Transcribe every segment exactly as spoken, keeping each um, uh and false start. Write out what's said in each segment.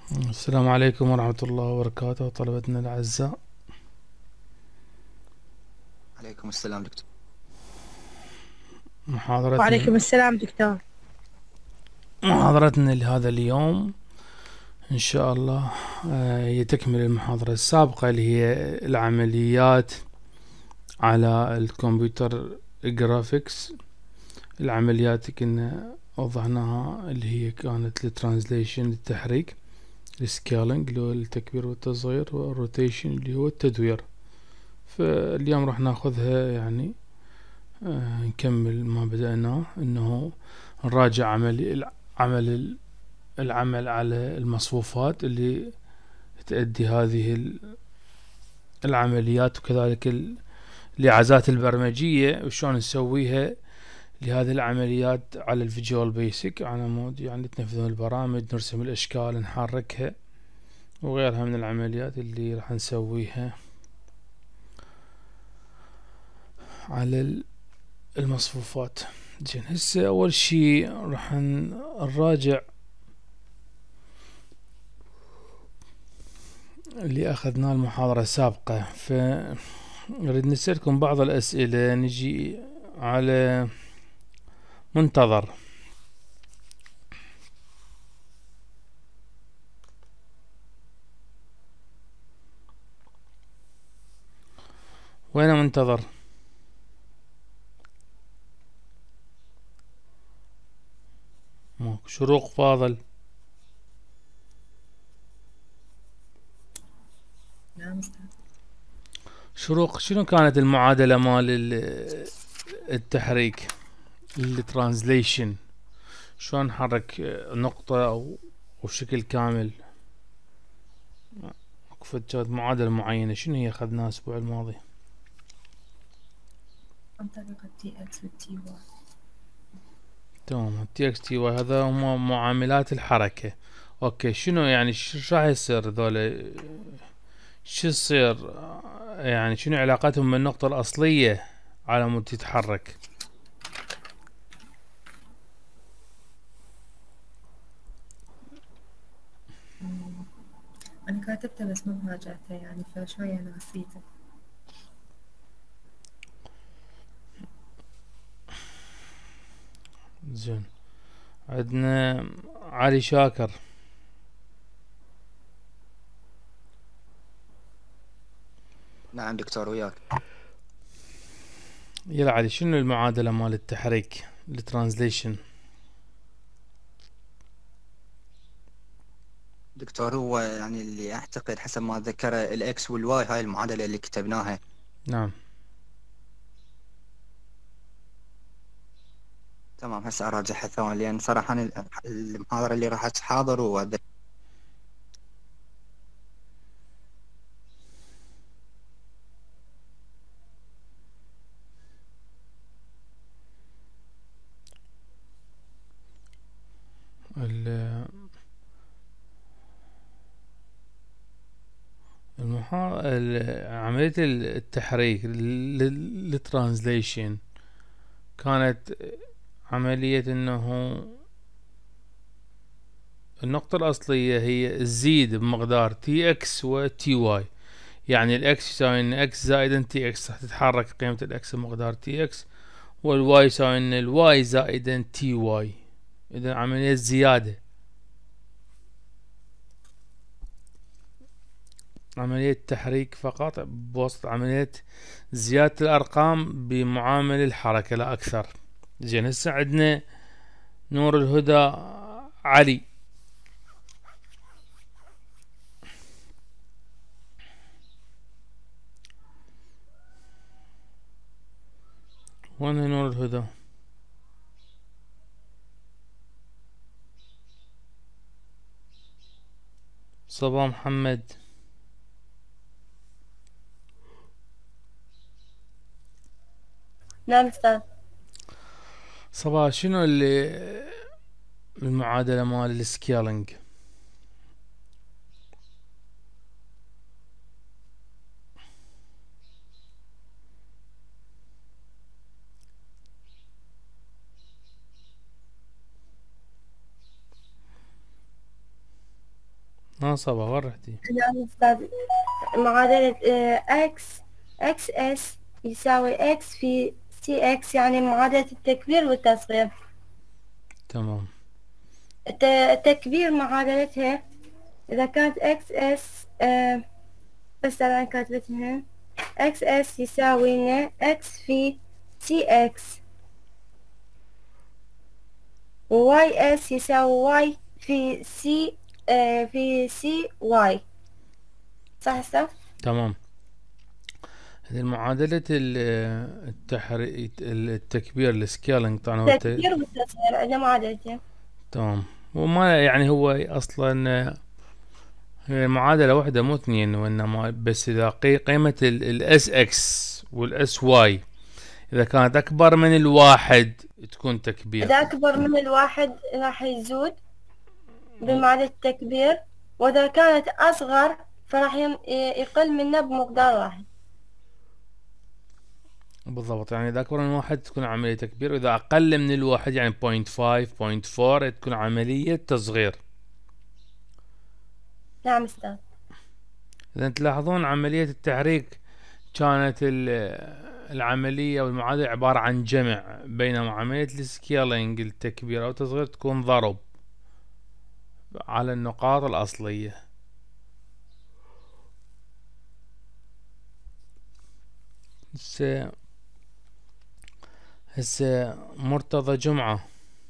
السلام عليكم ورحمة الله وبركاته طلبتنا الأعزاء. عليكم السلام دكتور. محاضرتنا وعليكم السلام دكتور. محاضرتنا لهذا اليوم إن شاء الله آه، هي تكمل المحاضرة السابقة اللي هي العمليات على الكمبيوتر جرافيكس. العمليات كنا وضحناها اللي هي كانت الترانزليشن التحريك، السكالينج اللي هو التكبير والتصغير، والروتيشن اللي هو التدوير. فاليوم راح ناخذها يعني آه نكمل ما بدأناه، انه نراجع عمل عمل العمل على المصفوفات اللي تؤدي هذه العمليات، وكذلك الاعازات البرمجية وشلون نسويها لهذه العمليات على الفيجوال بيسك، على مود يعني تنفذون البرامج، نرسم الاشكال، نحركها، وغيرها من العمليات اللي راح نسويها على المصفوفات. زين، هسه اول شي راح نراجع اللي اخذناه المحاضرة السابقة، فنريد نسألكم بعض الاسئلة. نجي على منتظر. وين منتظر؟ شروق فاضل. نعم. شروق، شنو كانت المعادلة مال التحريك الترانزليشن؟ شلون نحرك نقطة او وشكل كامل؟ كانت معادلة معينة، شنو هي اخذناها الاسبوع الماضي؟ عن طريق التي اكس والتي واي. تمام، التي اكس تي واي هذا هم معاملات الحركة. اوكي، شنو يعني شو راح يصير ذولا؟ شو يصير يعني شنو علاقتهم بالنقطة الأصلية على مود تتحرك؟ أنا كاتبته بس مو مراجعته يعني فشوية أنا نسيته. زين، عندنا علي شاكر. نعم دكتور وياك. يلا علي، شنو المعادلة مال التحريك الترانزليشن؟ دكتور هو يعني اللي اعتقد حسب ما ذكر الاكس والواي، هاي المعادلة اللي كتبناها. نعم. تمام، هسه اراجعها ثواني لان صراحة أنا المحاضرة اللي راح اتحاضر وأذكر. المحا... عملية التحريك الترانزليشن كانت عملية انه النقطة الأصلية هي تزيد بمقدار تي اكس و تي واي. يعني الاكس يساوي ان اكس زائدا تي اكس، راح تتحرك قيمة الاكس بمقدار تي اكس، والواي يساوي ان الواي زائدا تي واي. اذا عملية زيادة، عملية تحريك فقط بواسطة عملية زيادة الأرقام بمعامل الحركة لا أكثر. زين، هسه عندنا نور الهدى علي. وين نور الهدى؟ صبا محمد. نعم أستاذ. صبا، شنو اللي المعادلة مال السكيلينج؟ ناصبة وين رحتي؟ نعم أستاذ. معادلة إكس إكس إس يساوي إكس في سي إكس، يعني معادلة التكبير والتصغير. تمام. تكبير معادلتها إذا كانت إكس إس آه بس أنا كاتبتها إكس إس يساوي لنا إكس في سي إكس، وواي إس يساوي واي في سي آه في سي واي. صح أستاذ؟ تمام. هذه معادلة التحري التكبير السكيلينج طبعا هو الت- التكبير والتصغير عندنا معادلتين. تمام. وما يعني هو اصلا هي معادلة واحدة مو اثنين، وانما بس اذا قي- قيمة الاس اكس والاس واي اذا كانت اكبر من الواحد تكون تكبير. إذا أكبر من الواحد راح يزود بمعادلة التكبير، وإذا كانت أصغر فراح يم- يقل منه بمقدار واحد. بالضبط، يعني اذا اكبر من واحد تكون عملية تكبير، واذا اقل من الواحد يعني بوينت فايف بوينت فور تكون عملية تصغير. نعم أستاذ. اذا تلاحظون عملية التحريك كانت العملية والمعادلة عبارة عن جمع، بينما عملية السكيلينج التكبير او تصغير تكون ضرب على النقاط الأصلية. هسه هسه مرتضى جمعة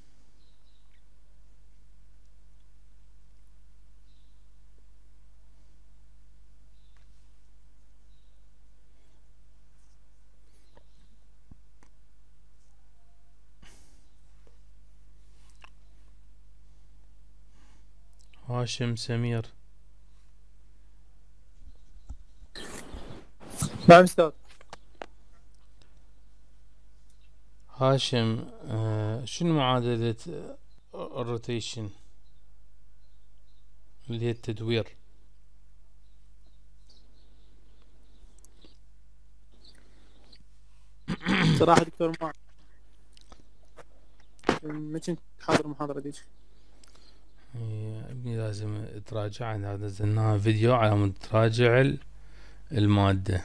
هاشم سمير. نعم أستاذ. هاشم آه شنو معادلة الروتيشن اللي هي التدوير؟ صراحة دكتور ما ما كنت حاضر المحاضرة ديك. يا ابني لازم تراجع، هذا نزلناها فيديو على مود تراجع ال- المادة.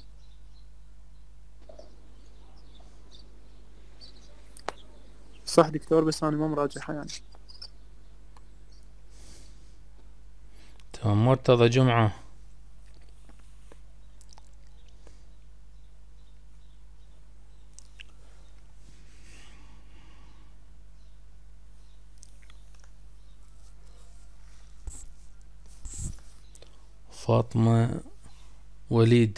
صح دكتور، بس أنا ما مراجعها يعني. تمام. مرتضى جمعة. فاطمة وليد.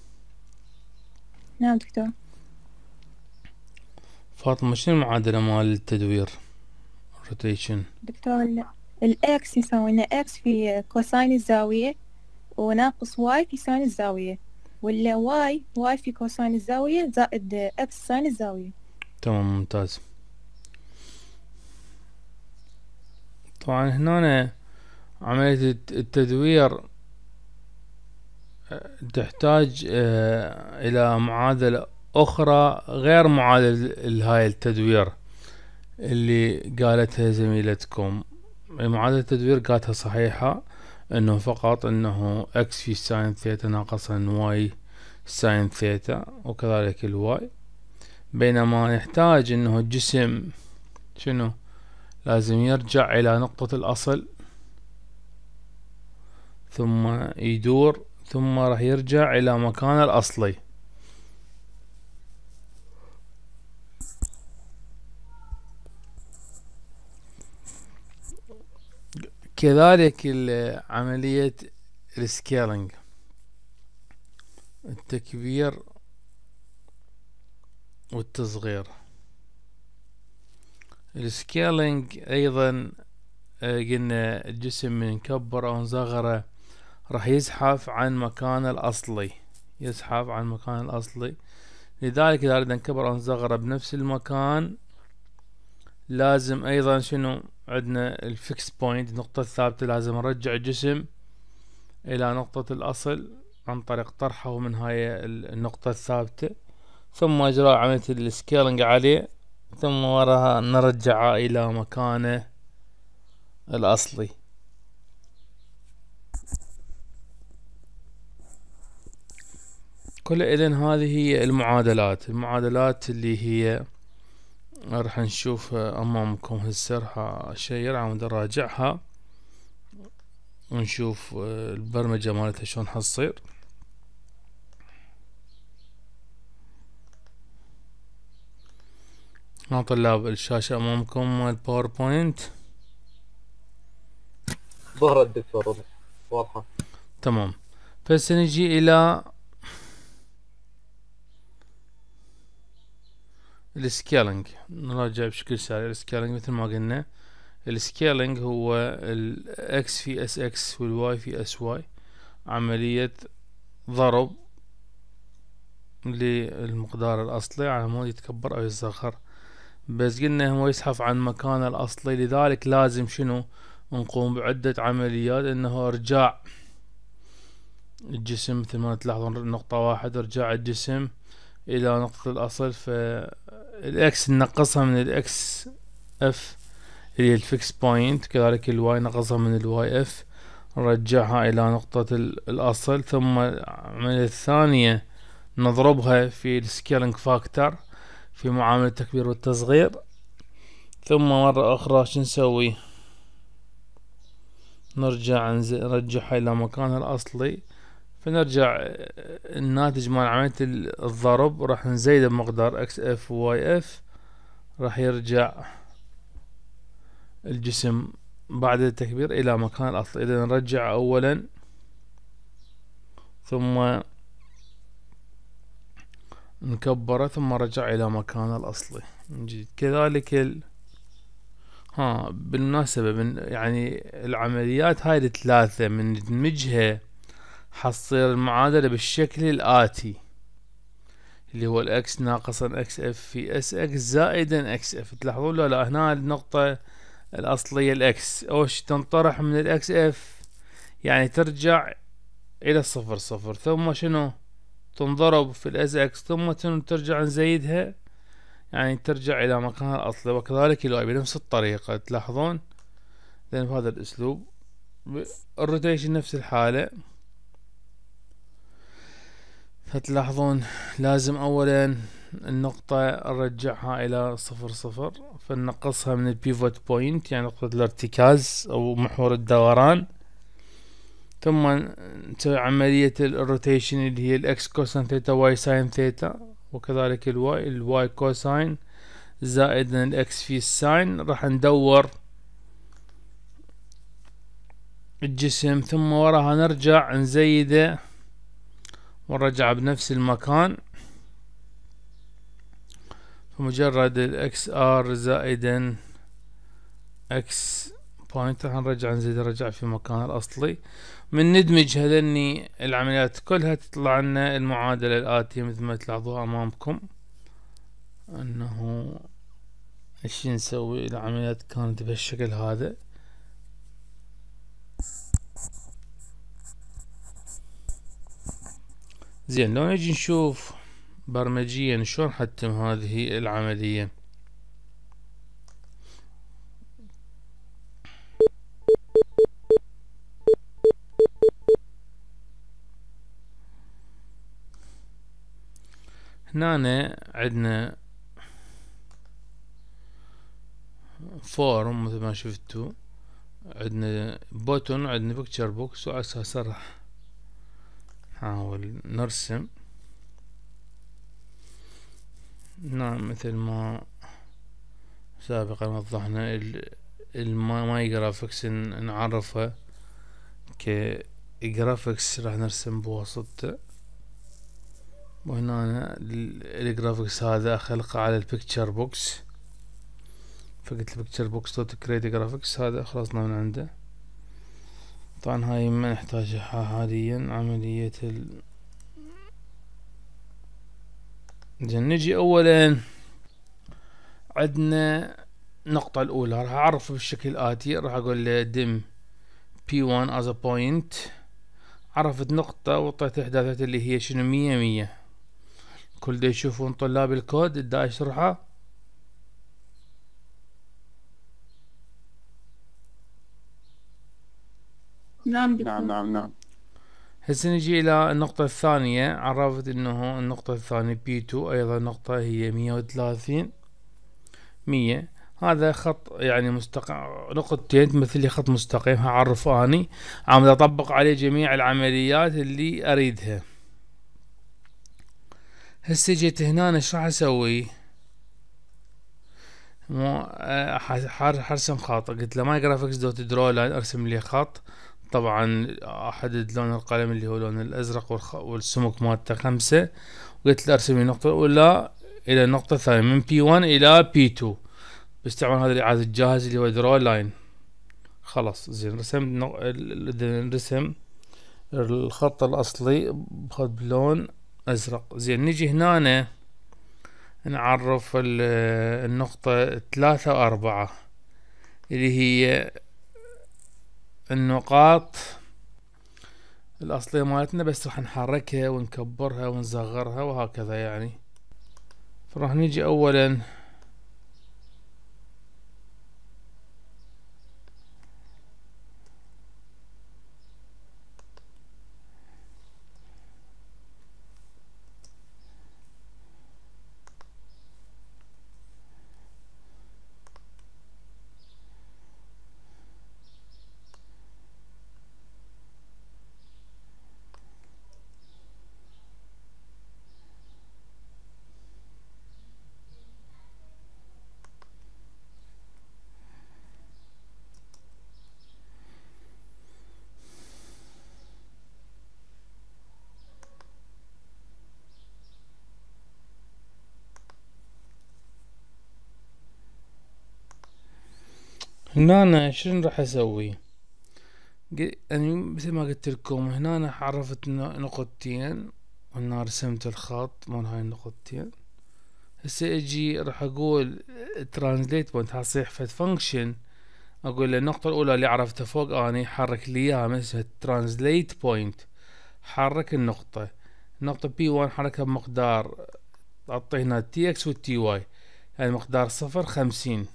نعم دكتور. فاطمة شنو المعادلة مال التدوير روتيشن؟ دكتور ال- الإكس يساوي لنا إكس في كوساين الزاوية وناقص واي في ساين الزاوية، ولا واي واي في كوساين الزاوية زائد إكس ساين الزاوية. تمام ممتاز. طبعا هنا عملية الت- التدوير آه، تحتاج آه، إلى معادلة أخرى غير معادلة هاي التدوير اللي قالتها زميلتكم. معادلة التدوير قالتها صحيحة، انه فقط انه اكس في ساين ثيتا ناقصا واي ساين ثيتا وكذلك الواي، بينما نحتاج انه الجسم شنو لازم يرجع الى نقطة الاصل ثم يدور ثم راح يرجع الى مكانه الاصلي. كذلك عملية السكيلينج التكبير والتصغير. السكيلينج ايضا قلنا الجسم من نكبر او نصغره راح يزحف عن مكانه الاصلي، يزحف عن مكانه الاصلي. لذلك اذا اريد نكبر او نصغره بنفس المكان لازم ايضا شنو عندنا الفيكس بوينت، النقطة الثابتة، لازم نرجع الجسم الى نقطة الاصل عن طريق طرحه من هاي النقطة الثابتة، ثم اجراء عملية السكيلينج عليه، ثم وراها نرجعه الى مكانه الاصلي. كل إذن هذه هي المعادلات المعادلات اللي هي راح نشوفها أمامكم هسه، راح أشير عم أراجعها ونشوف البرمجة مالتها شلون حتصير. ها طلاب الشاشة أمامكم مال باوربوينت. ظهر الدكتور واضحة تمام. فهسه نجي إلى السكيلينج، نراجع بشكل سريع. السكيلينج مثل ما قلنا، السكيلينج هو الاكس في اس اكس والواي في اس واي، عملية ضرب للمقدار الأصلي على مود يتكبر أو يصغر. بس قلنا هو يزحف عن مكانه الأصلي، لذلك لازم شنو نقوم بعدة عمليات، انه ارجاع الجسم مثل ما تلاحظون نقطة واحد، ارجاع الجسم الى نقطة الاصل. فالاكس ننقصها من الاكس اف اللي هي الفيكس بوينت، كذلك الواي نقصها من الواي اف نرجعها الى نقطة الاصل. ثم العملية الثانية نضربها في السكيلينج فاكتور في معاملة التكبير والتصغير. ثم مرة اخرى شو نسوي؟ نرجع نرجعها الى مكانها الاصلي، فنرجع الناتج مال عملية الضرب راح نزيده بمقدار اكس اف وواي اف، راح يرجع الجسم بعد التكبير الى مكان الاصلي. اذا نرجع اولا ثم نكبره ثم رجع الى مكانه الاصلي نجي كذلك ال... ها بالمناسبة من يعني العمليات هاي الثلاثة من ندمجها حتصير المعادلة بالشكل الآتي، اللي هو الاكس ناقصا اكس اف في اس اكس زائدا اكس اف. تلاحظون لا لا هنا النقطة الأصلية الاكس اوش تنطرح من الاكس اف، يعني ترجع إلى الصفر صفر، ثم شنو تنضرب في الاس اكس، ثم ترجع نزيدها يعني ترجع إلى مكانها الأصلي. وكذلك الواي بنفس الطريقة تلاحظون، لأن بهذا الأسلوب الروتيشن نفس الحالة. فتلاحظون لازم أولا النقطة نرجعها إلى صفر صفر، فننقصها من البيفوت بوينت يعني نقطة الارتكاز أو محور الدوران، ثم نسوي عملية الروتيشن اللي هي الإكس كوسين ثيتا واي ساين ثيتا، وكذلك الواي الواي كوساين زائد الإكس في الساين. راح ندور الجسم ثم وراها نرجع نزيده ونرجع بنفس المكان، فمجرد الاكس ار زائدا اكس بوينت راح نرجع نزيد نرجع في مكانه الاصلي. من ندمج هذني العمليات كلها تطلع لنا المعادلة الآتية مثل ما تلاحظوها امامكم، انه ايش نسوي. العمليات كانت بهالشكل هذا. زين لو نجي نشوف برمجيا شلون حتم هذه العملية. هنا عندنا فورم مثل ما شفتوا، عندنا بوتون، عندنا بيكتشر بوكس، وعلى اساس راح نحاول نرسم. نعم مثل ما سابقا وضحنا الماي جرافيكس نعرفها كجرافيكس راح نرسم بواسطته، وهنا الجرافيكس هذا اخلقه على البيكتشر بوكس، فقلت البيكتشر بوكس دوت كريت جرافيكس هذا خلصنا من عنده. طبعا هاي ما نحتاجها حاليا عملية ال زين نجي اولا عندنا النقطة الاولى راح اعرفه بالشكل الاتي، راح اقول له دم بي واحد as a point، عرفت نقطة وطيت احداثات اللي هي شنو مية مية. كل دا يشوفون طلاب الكود دا اشرحه. نعم نعم نعم نعم هسه نجي الى النقطة الثانية. عرفت انه النقطة الثانية بي تو ايضا نقطة هي مية وثلاثين مية. هذا خط يعني مستقيم، نقطتين تمثل لي خط مستقيم. هعرف اني عم اطبق عليه جميع العمليات اللي اريدها. هسه جيت هنا ايش راح اسوي؟ مو حرسم خط. قلت له ماي جرافيكس دوت درو لاين ارسم لي خط. طبعا احدد لون القلم اللي هو لون الازرق والخ... والسمك مالته خمسة. وقلت له ارسم لي نقطة الاولى الى النقطة الثانية من بي ون الى بي تو باستعمال هذا الاعادة الجاهز اللي هو درو لاين. خلاص زين رسمت نق... رسم الخط الاصلي بلون ازرق. زين نجي هنا نعرف النقطة ثلاثة وأربعة اللي هي النقاط الأصلية مالتنا، بس راح نحركها ونكبرها ونصغرها وهكذا يعني. فراح نيجي أولا هنا أنا شنو راح اسوي؟ يعني مثل ما قلت لكم هنا أنا عرفت نقطتين وهنا رسمت الخط مال هاي النقطتين. هسه اجي راح اقول ترانزليت بوينت. حصيح فد فانكشن اقول له النقطة الاولى اللي عرفتها فوق اني حرك لي اياها مثل ترانزليت بوينت. حرك النقطة النقطة بي ون حركها بمقدار اعطي هنا تي اكس والتي واي يعني مقدار صفر خمسين.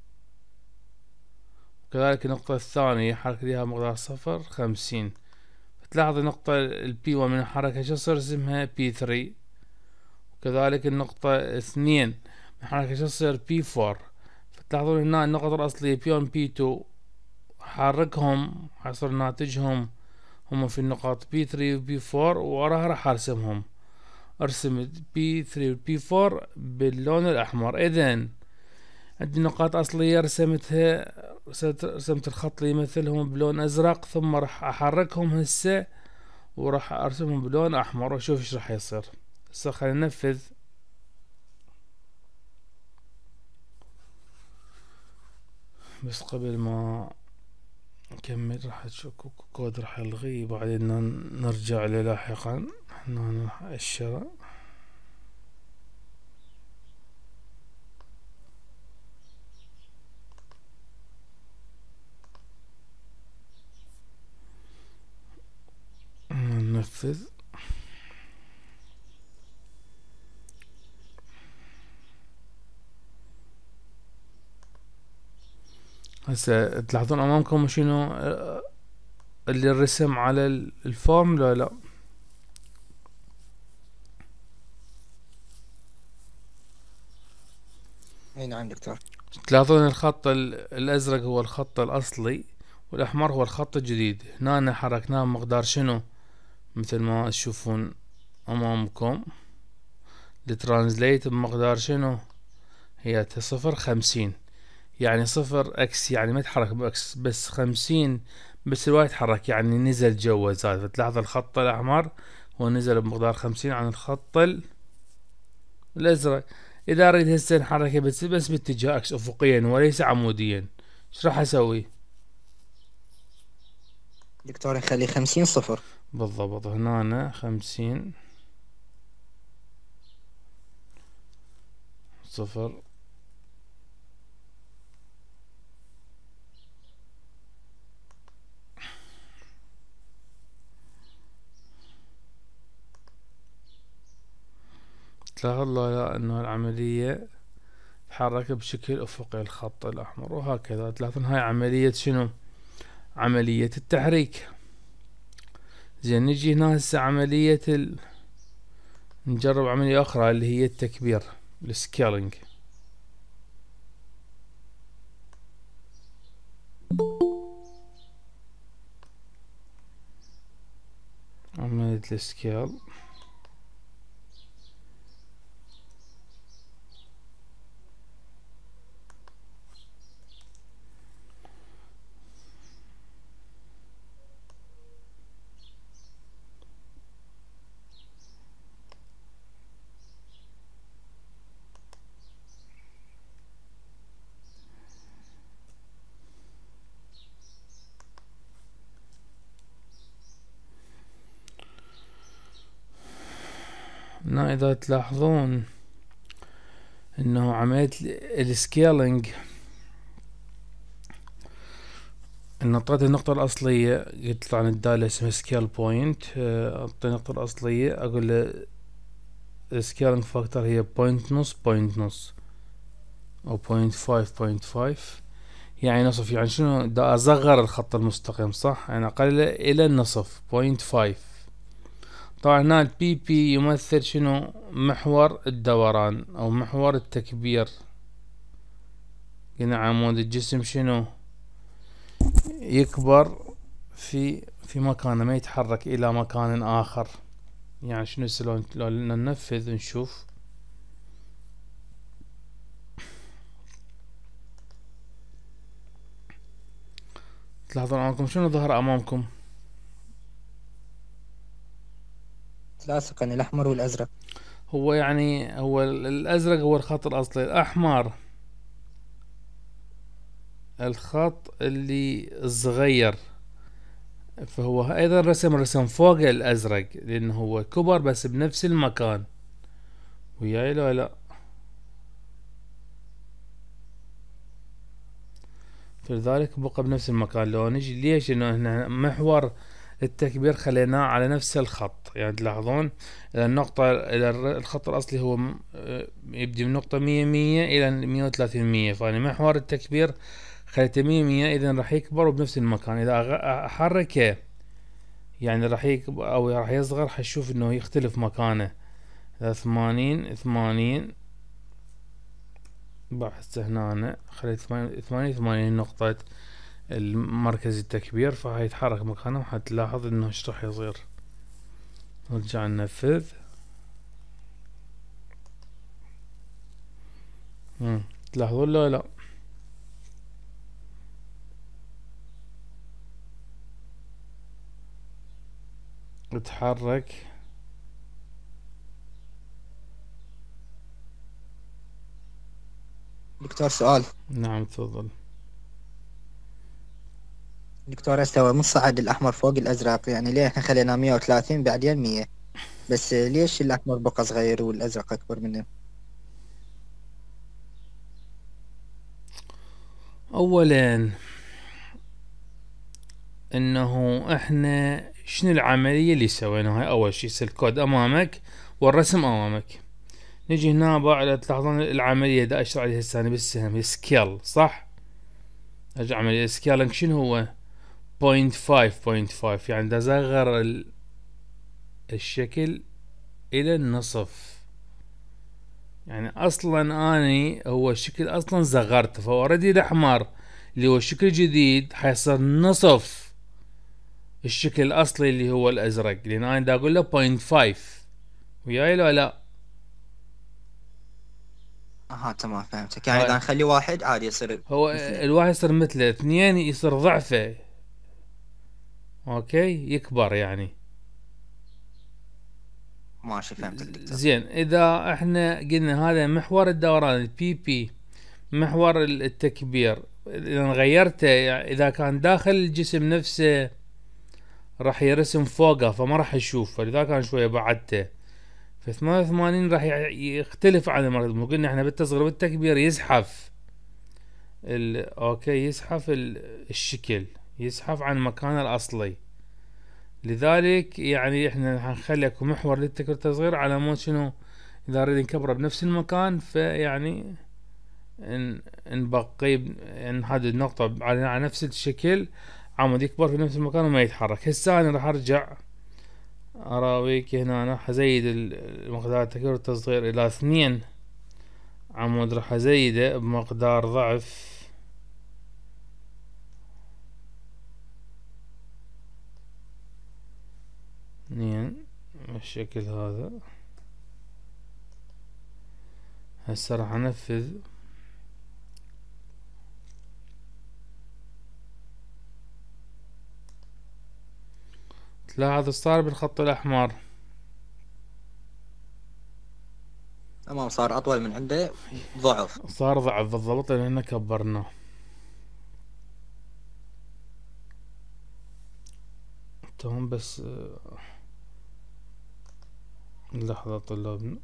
كذلك النقطة الثانية حرك ليها مقدار صفر خمسين. تلاحظ النقطة البي ون من حركها شو صار اسمها بي ثري. وكذلك النقطة اثنين من حركها شو تصير بي فور. فتلاحظون هنا النقط الأصلية بي ون بي تو حركهم حيصير ناتجهم هم في النقاط بي ثري وبي فور ووراها راح ارسمهم. ارسم بي ثري وبي فور باللون الأحمر. إذن عندي نقاط أصلية رسمتها رسمت الخط اللي يمثلهم بلون أزرق ثم راح أحركهم هسه وراح أرسمهم بلون أحمر وأشوف إيش راح يصير. هسه خلينا ننفذ. بس قبل ما نكمل راح تشوف كود راح ألغيه بعدين نرجع له لاحقا. هنا راح أشر ننفذ. هسه تلاحظون امامكم شنو اللي الرسم على الفورم لا لا. اي نعم دكتور. تلاحظون الخط الازرق هو الخط الاصلي والاحمر هو الخط الجديد. هنا حركناه بمقدار شنو مثل ما تشوفون امامكم. الترانزليت بمقدار شنو هي صفر خمسين يعني صفر اكس يعني ما يتحرك باكس بس خمسين بس الواي يتحرك يعني نزل جوا زاد. فتلاحظ الخط الاحمر هو نزل بمقدار خمسين عن الخط الازرق. اذا اريد هسه نحركه بس بس باتجاه اكس افقيا وليس عموديا ايش راح اسوي؟ دكتور نخلي خمسين صفر بالضبط. هنا خمسين صفر تلاحظ لا انه العملية تحرك بشكل افقي الخط الاحمر وهكذا. تلاحظون هاي عملية شنو؟ عملية التحريك. زين نجي هنا هسه عملية ال... نجرب عملية أخرى اللي هي التكبير، السكيلينج. عملية السكيل. هنا إذا تلاحظون إنه عملية السكيلينج إن أعطيت النقطة الأصلية، قلت عن الدالة اسمها سكيل بوينت، أعطي النقطة الأصلية أقول له السكيلينج فاكتور هي بوينت نص بوينت نص أو بوينت فايف بوينت فايف، يعني نصف. يعني شنو؟ دا أصغر الخط المستقيم صح؟ يعني أقلله إلى النصف بوينت فايف. طبعا هنا البي بي يمثل شنو؟ محور الدوران أو محور التكبير. قلنا عمود الجسم شنو؟ يكبر في في مكانه، ما يتحرك إلى مكان آخر. يعني شنو سلون؟ لو ننفذ نشوف. تلاحظون أمامكم شنو ظهر أمامكم؟ لاصقا الأحمر والأزرق. هو يعني هو الأزرق هو الخط الأصلي، الأحمر الخط اللي الصغير، فهو أيضا رسم رسم فوق الأزرق لأنه هو كبر بس بنفس المكان. وياي لو لا؟ فلذلك بقى بنفس المكان. لو نجي ليش؟ إنه هنا محور التكبير خليناه على نفس الخط. يعني تلاحظون إذا النقطة إلى الخط الأصلي هو يبدي من نقطة مية مية إلى مية وثلاثين مية، فأنا محور التكبير خليته مية مية، إذا راح يكبر بنفس المكان. إذا أحركه يعني راح يكبر أو راح يصغر، حنشوف إنه يختلف مكانه. إذا ثمانين ثمانين بحث هنا أنا خليت ثمانين ثمانين نقطة المركز التكبير، فهيتحرك مكانه وحتلاحظ انه ايش راح يصير. نرجع ننفذ. امم تلاحظون لا لا؟ اتحرك. دكتور سؤال. نعم تفضل. دكتور استوى مصعد الأحمر فوق الأزرق، يعني ليه احنا خلينا مية وثلاثين بعدين مية، بس ليش الأحمر بقى صغير والأزرق أكبر منه؟ أولا إنه احنا شنو العملية اللي سويناها؟ أول شي الكود أمامك والرسم أمامك. نجي هنا بعد تلاحظون العملية دا أشرح عليها هسه بالسهم سكيل صح؟ أجي عملية سكيلينج شنو هو؟ بوينت فايف بوينت فايف، يعني دا صغر ال... الشكل إلى النصف. يعني أصلا أني هو الشكل أصلا صغرته، فأوريدي الأحمر اللي هو الشكل الجديد حيصير نصف الشكل الأصلي اللي هو الأزرق، لأن أنا دا أقول له بوينت فايف. وياي لو لا؟ اها تمام فهمتك. يعني اذا نخلي واحد عادي يصير هو مثله. الواحد يصير مثله، اثنين يصير ضعفه. اوكي يكبر يعني. ماشي فهمتك دكتور. زين اذا احنا قلنا هذا محور الدوران البي بي محور التكبير، اذا غيرته يعني اذا كان داخل الجسم نفسه راح يرسم فوقه فما راح يشوف، فلذا كان شويه بعدته. في ثمانية وثمانين راح يختلف عن المرة. قلنا احنا بالتصغير بالتكبير يزحف ال... اوكي يزحف ال... الشكل يزحف عن مكانه الاصلي. لذلك يعني احنا حنخلي اكو محور للتكبير تصغير على مود شنو؟ اذا نريد نكبره بنفس المكان فيعني ان نبقي نحدد نقطة على نفس الشكل، عمود يكبر في نفس المكان وما يتحرك. هسه انا راح ارجع اراويك هنا راح ازيد المقدار التكبير والتصغير الى اثنين عمود، راح ازيده بمقدار ضعف اثنين بالشكل هذا. هسه راح انفذ تلاحظ صار بالخط الاحمر تمام، صار اطول من عنده ضعف. صار ضعف بالضبط لان كبرناه. تمام بس لحظة طلابنا.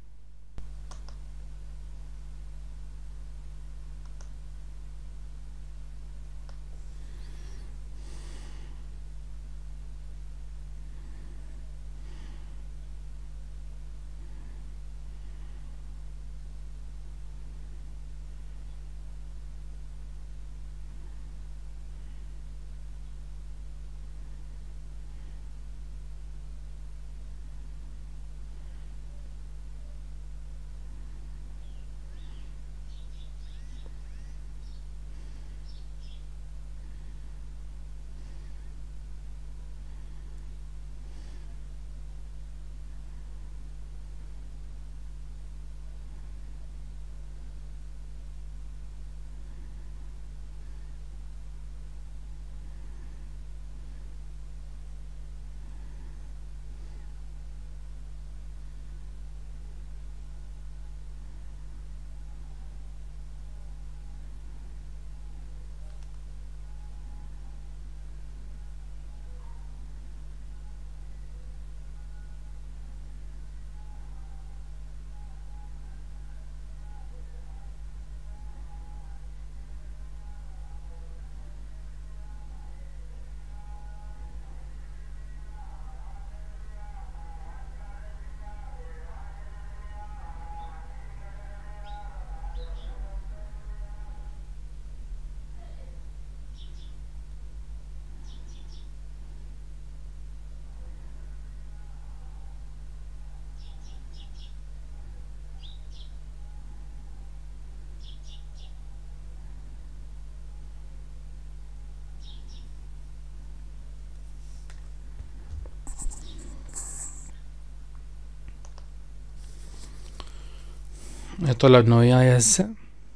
طلعنا وياي هسه.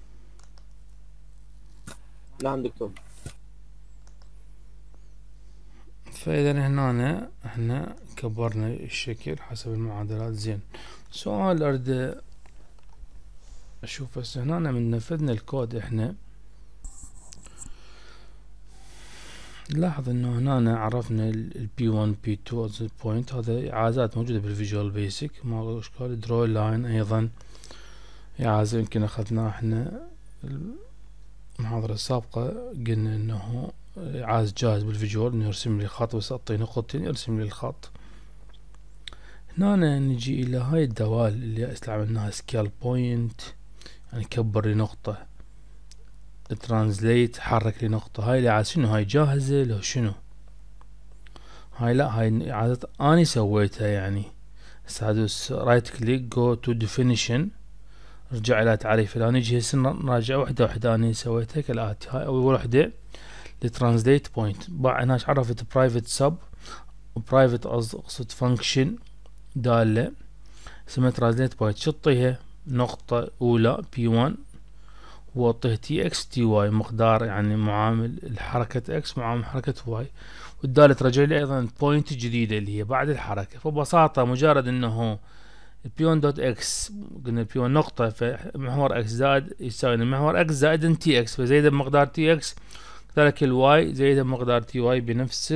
نعم دكتور. فاذا هنا احنا كبرنا الشكل حسب المعادلات. زين، سؤال اريد اشوف هسه هنا من نفذنا الكود احنا لاحظ انه هنا عرفنا ال بي واحد بي اثنين as a point، هذا اعازات موجودة بالفيجوال بيسك. ما اشكال درو لاين ايضا اعازة يمكن اخذناه احنا المحاضرة السابقة، قلنا انه اعاز جاهز بالفيجوال انه يرسم لي خط، بس اعطيه نقطتين يرسم لي الخط. هنا نجي الى هاي الدوال اللي استعملناها سكيل بوينت، يعني كبر لي نقطة، ترانزليت حرك لي نقطة. هاي اللي عاد شنو؟ هاي جاهزة لو شنو؟ هاي لا، هاي عادة اني سويتها. يعني هسه ادوس رايت كليك جو تو ديفينيشن، رجع الى تعريف. الان نجي هسه نراجع وحدة وحدة اني سويتها كالاتي. هاي اول وحدة لترانزليت بوينت، بعد هنا عرفت برايفت سب وبرايفت اقصد فانكشن دالة اسمها ترانزليت بوينت. شطيها نقطة اولى بي واحد واعطيه تي اكس تي واي، مقدار يعني معامل الحركة اكس معامل حركة واي، والدالة ترجع لي ايضا بوينت جديدة اللي هي بعد الحركة. فببساطة مجرد انه البي واحد دوت اكس، قلنا البي واحد نقطة، فمحور اكس زائد يساوي محور اكس زائد تي اكس، فزيادة بمقدار تي اكس، كذلك الواي زيادة بمقدار تي واي بنفس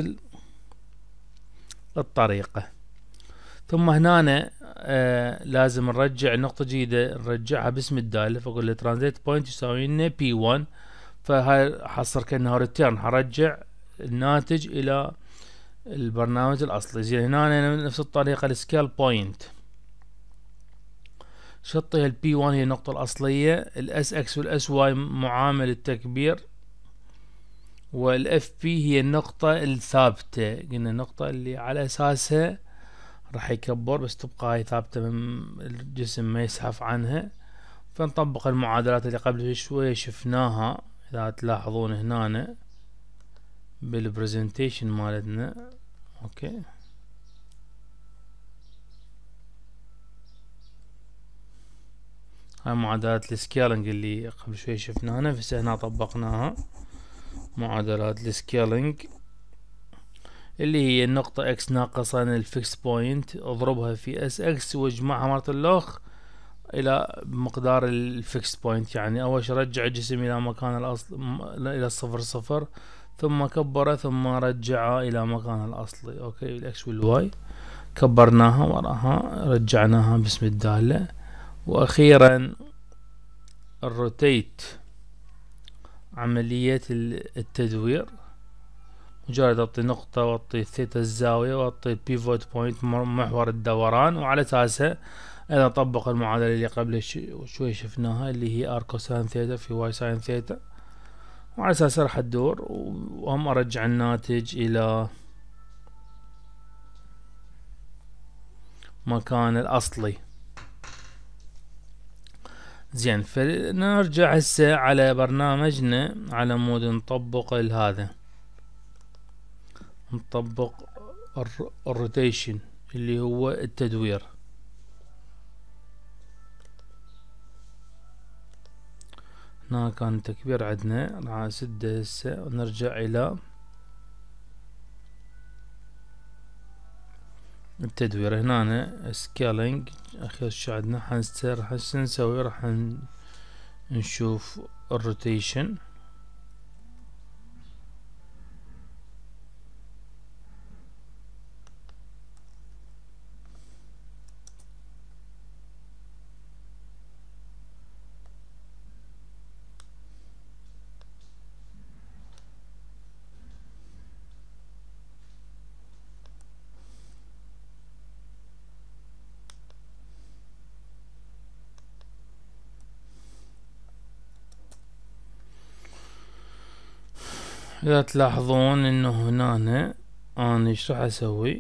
الطريقة. ثم هنا آه لازم نرجع نقطة جديدة نرجعها باسم الدالة، فقول له ترانزيت بوينت يساوي لنا بي واحد، فهاي حصر كأنه ريتيرن، حرجع الناتج إلى البرنامج الأصلي. زين هنا نفس الطريقة السكيل بوينت، شطيها البي واحد هي النقطة الأصلية، الاس اكس والاس واي معامل التكبير، والاف بي هي النقطة الثابتة، قلنا النقطة اللي على أساسها راح يكبر، بس تبقى هاي ثابتة من الجسم ما يزحف عنها. فنطبق المعادلات اللي قبل شوية شفناها، اذا تلاحظون هنا بالبرزنتيشن مالتنا. اوكي، هاي معادلات السكيلينج اللي قبل شوي شفناها، نفسها هنا طبقناها. معادلات السكيلينج اللي هي النقطة اكس ناقصا الفيكس بوينت، اضربها في اس اكس واجمعها مرة الاخ الى مقدار الفيكس بوينت. يعني اول شي رجع الجسم الى مكان الاصل، الى الصفر صفر، ثم كبره، ثم رجعه الى مكانه الاصلي. اوكي، الاكس والواي كبرناها وراها رجعناها باسم الدالة. واخيرا الروتيت، عملية التدوير. مجرد اعطي نقطة واعطي ثيتا الزاوية واعطي البيفوت بوينت محور الدوران، وعلى اساسه انا اطبق المعادلة اللي قبل شوي شفناها اللي هي ار كوساين ثيتا في واي ساين ثيتا، وعلى اساسه راح تدور، وهم ارجع الناتج الى مكان الاصلي. زين، فنرجع هسه على برنامجنا على مود نطبق هذا، نطبق الروتيشن اللي هو التدوير. هنا كان تكبير عندنا، راح اسده هسه ونرجع الى التدوير. هنا سكيلينج اخر شي عندنا، حنستر راح نسوي راح نشوف الروتيشن. اذا تلاحظون انه هنا انا ايش راح اسوي،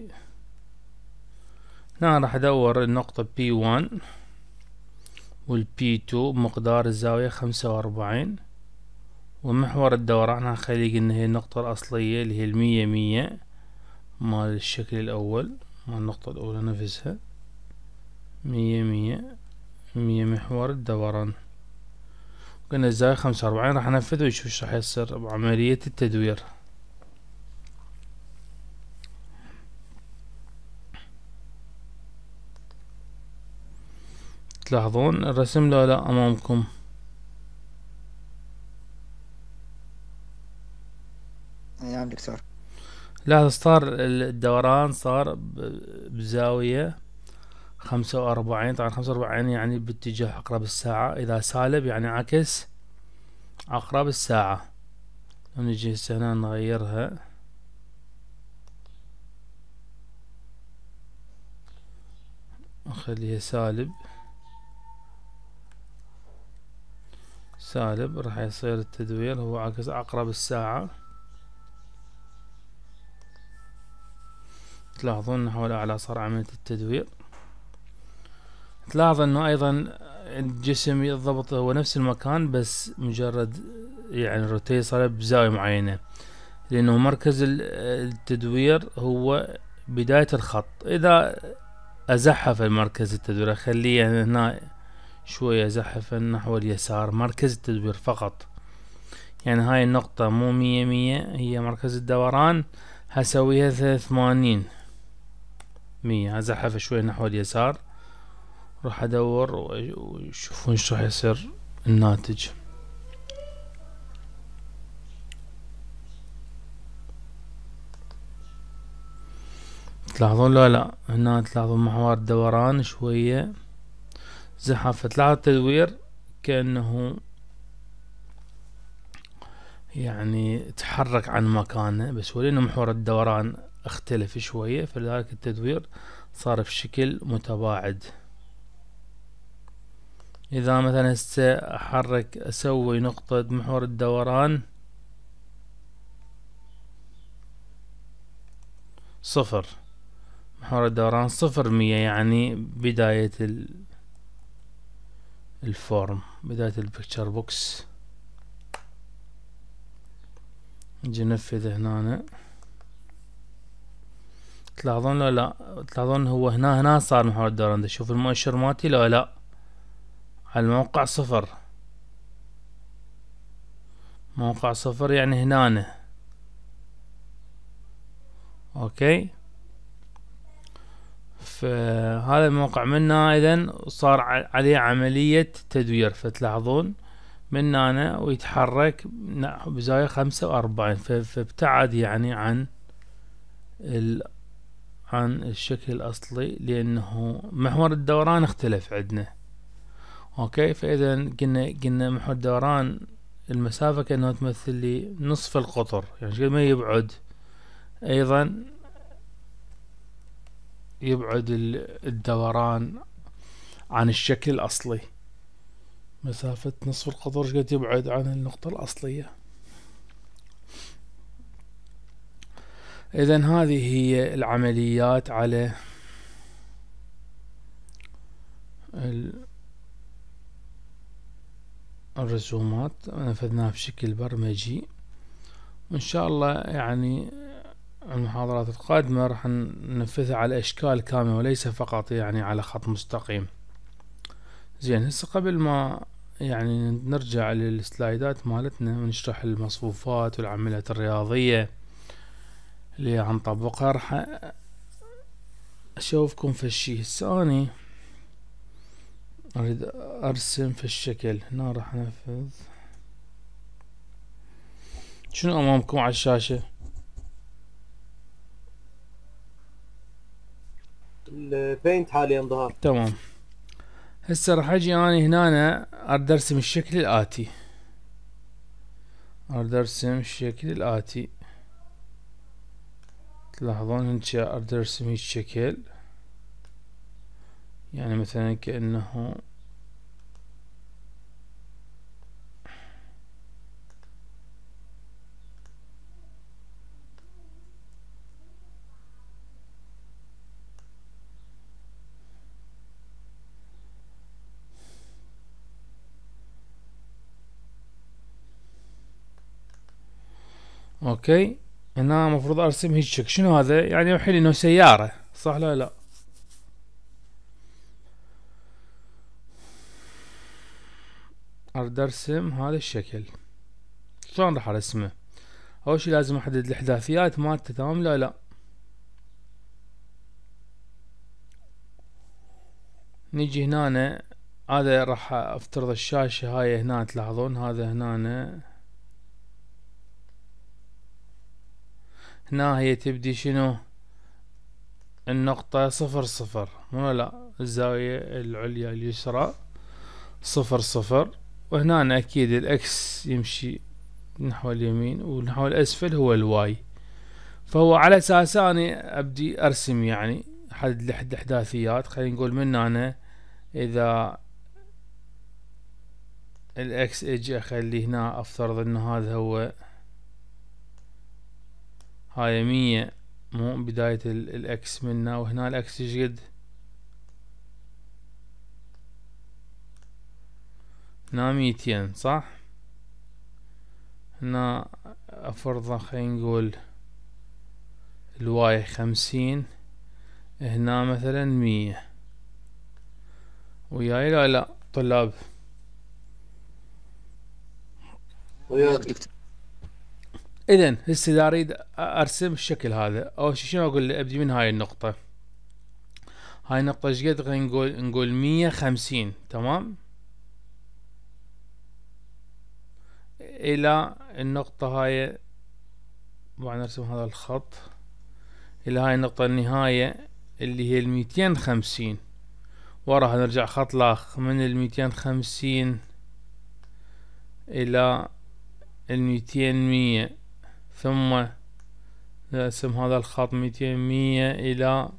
هنا راح ادور النقطة بي واحد والبي اثنين بمقدار الزاوية خمسة واربعين، ومحور الدوران راح اخليه ان هي النقطة الاصلية اللي هي المية مية مال الشكل الاول، مال النقطة الاولى نفسها مية مية مية محور الدوران. قلنا الزاوية خمسة واربعين، راح انفذ ويشوف ايش راح يصير بعملية التدوير. تلاحظون الرسم لا لا امامكم؟ نعم دكتور. لاحظ صار الدوران صار بزاوية خمسة واربعين، طبعا خمسة واربعين يعني باتجاه عقرب الساعة، اذا سالب يعني عكس عقرب الساعة. نجي هسه هنا نغيرها، نخليها سالب سالب، راح يصير التدوير هو عكس عقرب الساعة. تلاحظون نحو الأعلى صار عملية التدوير. تلاحظ انه ايضا الجسم يضبط هو نفس المكان، بس مجرد يعني الروتي صار بزاوية معينة، لانه مركز التدوير هو بداية الخط. اذا ازحف المركز التدوير اخليه هنا شوية، ازحف نحو اليسار، مركز التدوير فقط. يعني هاي النقطة مو مية مية هي مركز الدوران، هسويها ثلاثة وثمانين مية، ازحف شوية نحو اليسار، راح ادور وشوفون ايش راح يصير الناتج. تلاحظون لا لا هنا تلاحظون محور الدوران شوية زحف. تلاحظ التدوير كأنه يعني تحرك عن مكانه، بس ولأنه محور الدوران اختلف شوية فلذلك التدوير صار بشكل متباعد. اذا مثلا هسه احرك اسوي نقطة محور الدوران صفر، محور الدوران صفر مية، يعني بداية ال الفورم، بداية البيكتشر بوكس. نجي ننفذ هنا، تلاحظون لو لا تلاحظون هو هنا هنا صار محور الدوران. دا شوف المؤشر مالتي لو لا على الموقع صفر، موقع صفر يعني هنا. اوكي، فهذا الموقع منا اذا صار عليه عملية تدوير. فتلاحظون من هنا ويتحرك بزاوية خمسة وأربعين، فابتعد يعني عن ال عن الشكل الأصلي، لأنه محور الدوران اختلف عندنا. اوكي، فإذا قلنا قلنا محور الدوران المسافة كأنه تمثل لي نصف القطر، يعني قد ما يبعد أيضا يبعد الدوران عن الشكل الأصلي. مسافة نصف القطر قد يبعد عن النقطة الأصلية. إذن هذه هي العمليات على الرسومات، نفذناها بشكل برمجي. وإن شاء الله يعني المحاضرات القادمة راح ننفذها على أشكال كاملة وليس فقط يعني على خط مستقيم. زين، هسه قبل ما يعني نرجع للسلايدات مالتنا ونشرح المصفوفات والعمليات الرياضية اللي هنطبقها، راح أشوفكم في الشي. هسه أني أريد أرسم في الشكل. هنا راح أنفذ. شنو أمامكم على الشاشة؟ البينت حاليا ظهر. تمام. هسه راح اجي اني هنا اريد ارسم الشكل الاتي. اريد ارسم الشكل الاتي. تلاحظون هيك اريد ارسم هيك شكل، يعني مثلا كأنه اوكي. هنا المفروض ارسم هيك شكل. شنو هذا؟ يعني يوحي لي انه سيارة، صح لا لا؟ اريد ارسم هذا الشكل. شلون راح ارسمه؟ اول شي لازم احدد الاحداثيات مالته، تمام لا لا؟ نيجي هنا، هذا راح افترض الشاشة هاي هنا. تلاحظون هذا هنا هنا هي تبدي شنو؟ النقطة صفر صفر، مو لا؟ الزاوية العليا اليسرى صفر صفر. وهنا اكيد الاكس يمشي نحو اليمين ونحو الاسفل هو الواي. فهو على اساس اني ابدي ارسم، يعني احدد الاحداثيات. خلينا نقول من هنا اذا الاكس اجي اخلي هنا، افترض انه هذا هو هاي مية، مو بداية الاكس منا. وهنا الاكس ايش قد؟ هنا ميتين، صح؟ هنا افرضه خلينا نقول الواي خمسين، هنا مثلا مية. وياي لا لا طلاب؟ اذا هسه اذا اريد ارسم الشكل هذا، اول شي شنو اقول له؟ ابدي من هاي النقطة. هاي النقطة ايش قد؟ خلينا نقول نقول مية وخمسين، تمام؟ الى النقطة هاي، طبعا نرسم هذا الخط الى هاي النقطة النهاية اللي هي الميتين وخمسين. وراها نرجع خط لاخ من الميتين وخمسين الى الميتين مية، ثم نرسم هذا الخط ميتين مية الى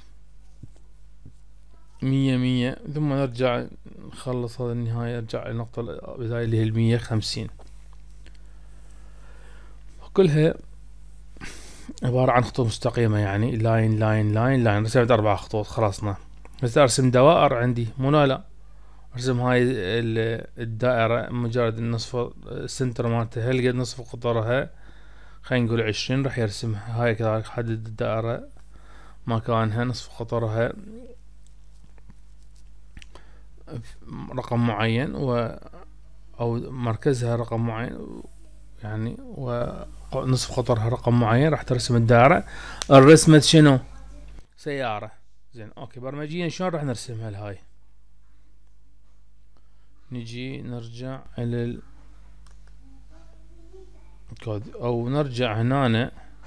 مية مية، ثم نرجع نخلص هذا النهاية، نرجع للنقطة البداية اللي هي المية وخمسين. كلها عبارة عن خطوط مستقيمة، يعني لاين لاين لاين لاين. رسمت أربع خطوط خلصنا. بس أرسم دوائر عندي مو لا لا أرسم هاي الدائرة مجرد النصف السنتر مالتها هل قد نصف قطرها، خلينا نقول عشرين، راح يرسمها هاي كذلك. حدد الدائرة مكانها نصف قطرها رقم معين و أو مركزها رقم معين يعني، ونصف قطرها رقم معين. راح ترسم الدائرة. الرسمة شنو؟ سيارة. زين اوكي. برمجيا شلون راح نرسمها الهاي؟ نجي نرجع الى الكود او نرجع هنا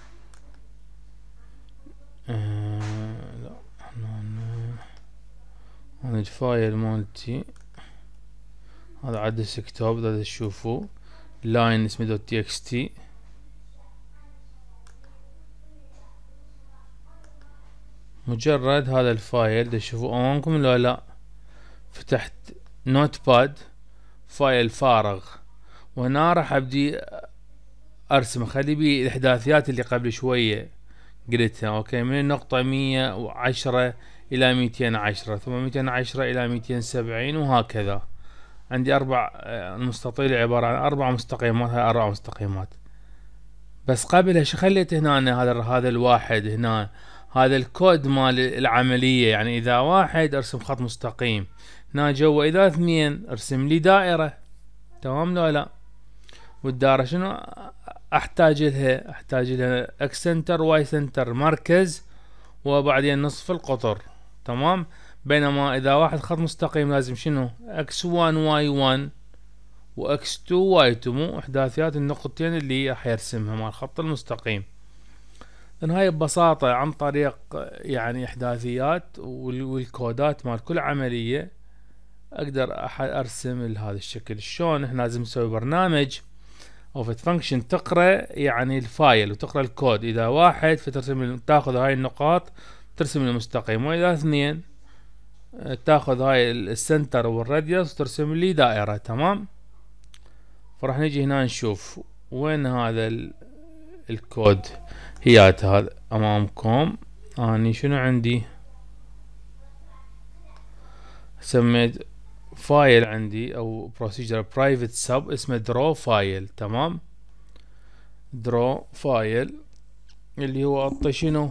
آه لا هنا هنا الفايل مالتي هذا عاد ديسكتوب. هذا تشوفوه لاين اسمه دوت تي اكس تي. مجرد هذا الفايل تشوفوه امامكم لو لا. فتحت نوت باد فايل فارغ، وهنا راح ابدي ارسم اخلي بيه الاحداثيات اللي قبل شوية قلتها. اوكي، من النقطة مية وعشرة الى ميتين وعشرة، ثم ميتين وعشرة الى ميتين وسبعين، وهكذا. عندي اربع المستطيل عبارة عن اربع مستقيمات. هاي اربع مستقيمات. بس قبلها شو خليت هنا؟ هذا هذا الواحد هنا، هذا الكود مال العملية. يعني اذا واحد ارسم خط مستقيم هنا جوا، اذا اثنين ارسم لي دائرة. تمام لو لا؟ والدائرة شنو احتاج لها؟ احتاج لها اكس سنتر واي سنتر مركز وبعدين نصف القطر. تمام. بينما اذا واحد خط مستقيم لازم شنو؟ اكس واحد واي واحد واكس اثنين واي اثنين، مو احداثيات النقطتين اللي راح يرسمها مال الخط المستقيم. لان هاي ببساطة عن طريق يعني احداثيات والكودات مال كل عملية اقدر ارسم لهذا الشكل. شلون؟ احنا لازم نسوي برنامج او فت فانكشن تقرا يعني الفايل وتقرا الكود. اذا واحد فترسم تاخذ هاي النقاط ترسم المستقيم، واذا اثنين تاخذ هاي السنتر والراديوس وترسم لي دائرة. تمام. فراح نجي هنا نشوف وين هذا الكود. هيات هذا امامكم. اني شنو عندي؟ سميت فايل عندي او بروسيجر برايفت سب اسمه درو فايل. تمام. درو فايل اللي هو اعطي شنو؟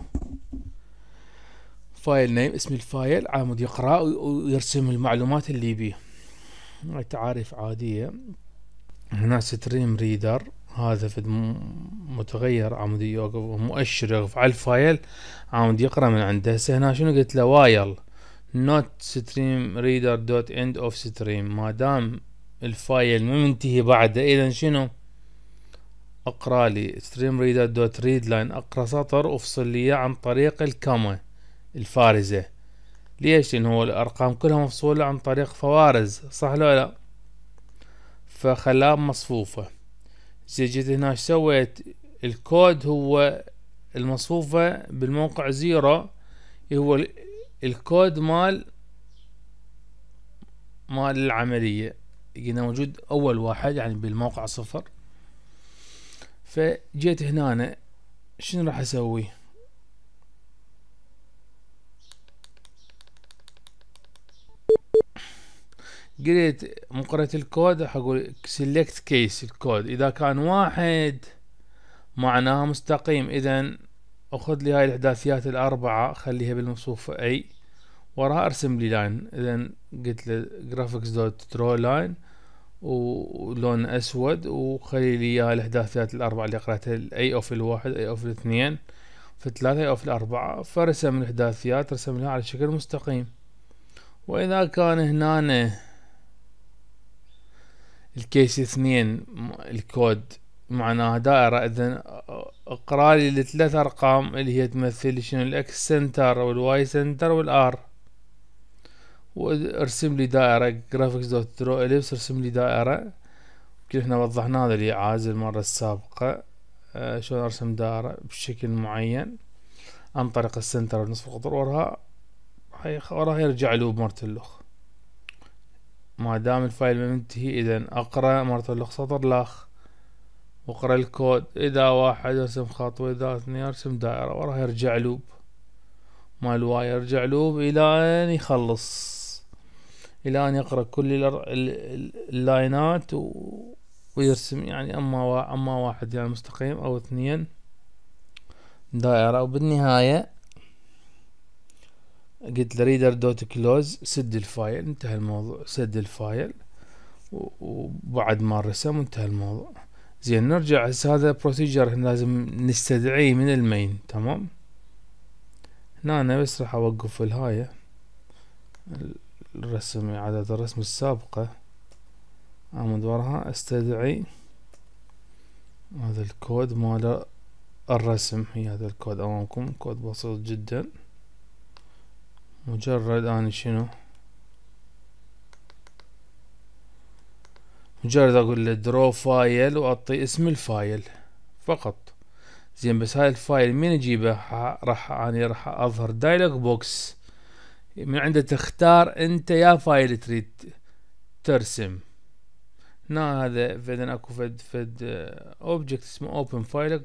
فايل نيم اسم الفايل عامد يقرأ ويرسم المعلومات اللي بيه. هاي تعاريف عادية. هنا ستريم ريدر هذا في متغير عمود يوقف مؤشر يوقف على الفايل عمود يقرأ من عنده. هسه هنا شنو قلت له؟ وايل not stream reader dot end of stream. ما دام الفايل ما منتهي بعده، اذا شنو؟ اقرا لي stream reader dot read line. اقرا سطر وافصل لي عن طريق الكما الفارزة. ليش؟ لان هو الارقام كلها مفصولة عن طريق فوارز، صح لو لا؟ فخلاها مصفوفة. زي جيت هنا ايش سويت؟ الكود هو المصفوفة بالموقع زيرو، هو الكود مال مال العملية. لقينا موجود اول واحد يعني بالموقع صفر. فجيت هنا أنا شنو راح اسوي؟ قريت مقرة الكود حقول select case الكود. اذا كان واحد معناها مستقيم، اذا اخذ لي هاي الاحداثيات الاربعة خليها بالمصفوفة اي، وراها ارسم لي لاين. اذا قلت له graphics dot draw line ولون اسود، وخلي لي اياها الاحداثيات الاربعة اللي قرأتها الاي اوف الواحد اي اوف الاثنين في ثلاثة اي اوف الاربعة. فرسم الاحداثيات رسم لها على شكل مستقيم. واذا كان هنا الكيس اثنين الكود معناها دائرة، اذا اقرا لي الثلاث ارقام اللي هي تمثل شنو؟ الاكس سنتر والواي سنتر والار، وارسم لي دائرة graphics dot draw ellipse. ارسم لي دائرة كيف احنا وضحنا هذا الاعاز المرة السابقة. آه شلون ارسم دائرة بشكل معين عن طريق السنتر ونصف القطر، وراها وراها يرجع لوب مرة اللخ. ما دام الفايل ما منتهي، اذا اقرا مرة اللخ سطر لاخ واقرا الكود. اذا واحد يرسم خط واذا اثنين يرسم دائرة، وراها يرجع لوب مال واي، يرجع لوب الى ان يخلص، الى ان يقرا كل اللاينات ويرسم يعني اما اما واحد يعني مستقيم او اثنين دائرة. وبالنهاية قلت له ريدر دوت كلوز، سد الفايل، انتهى الموضوع. سد الفايل وبعد ما رسم انتهى الموضوع. زين نرجع هسه، هذا بروسيجر لازم نستدعيه من المين. تمام. هنا انا بس راح اوقف الهاية الرسم، اعادة الرسم السابقة، اعمد وراها استدعي هذا الكود مال الرسم. هي هذا الكود امامكم، كود بسيط جدا. مجرد اني شنو، مجرد اقول له درو فايل واعطي اسم الفايل فقط. زين بس هاي الفايل مين اجيبه؟ راح اني راح اظهر دايلوج بوكس من عنده تختار انت يا فايل تريد ترسم. هنا هذا فدنا اكو فد فد اوبجكت اسمه اوبن فايل،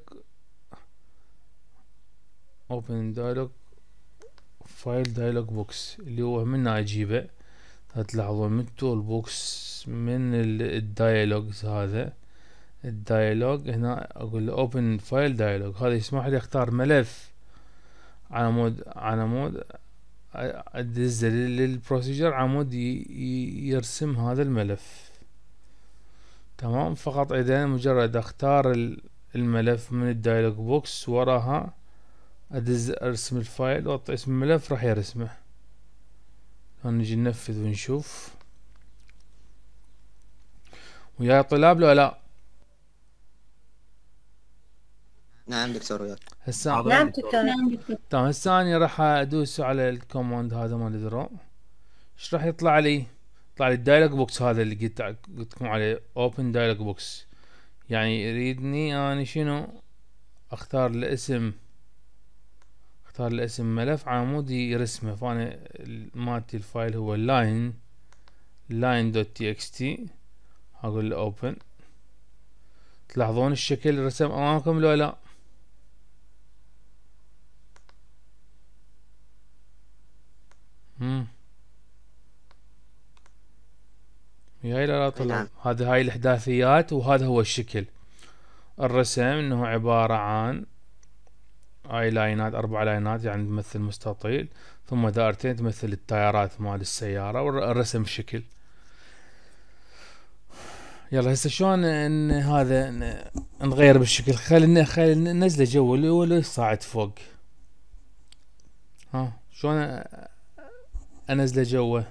اوبن دايلوج فايل دايلوج بوكس، اللي هو منه اجيبه. هتلاحظون من التول بوكس من الدايلوجز، هذا الدايلوج هنا اقول له اوبن فايل دايلوج. هذا يسمح لي اختار ملف على مود على مود ادزه للبروسيجر على مود يرسم هذا الملف. تمام. فقط اذا مجرد اختار الملف من الدايلوج بوكس، وراها ادز ارسم الفايل واعطي اسم الملف راح يرسمه. نجي ننفذ ونشوف. وياي طلاب لو لا؟ نعم دكتور وياك. هسه نعم دكتور. تمام. هسه اني راح ادوس على الكوماند هذا مال درو. ايش راح يطلع لي؟ يطلع لي الدايلوج بوكس هذا اللي قلت قلت لكم عليه اوبن دايلوج بوكس. يعني يريدني اني شنو اختار الاسم، اختار الاسم ملف على مود يرسمه. فانا مالتي الفايل هو لاين لاين دوت تي اكس تي، اقول له اوبن. تلاحظون الشكل رسم امامكم لو لا؟ امم هاي لا لا طلع. هذا هاي الاحداثيات، وهذا هو الشكل الرسم، انه عبارة عن هاي لاينات، اربع لاينات يعني تمثل مستطيل، ثم دائرتين تمثل التيارات مال السيارة، والرسم شكل. يلا هسه شلون ان هذا نغير بالشكل؟ خلينا خلينا ننزله جو اللي هو اللي صاعد فوق. ها شلون انزله جوه؟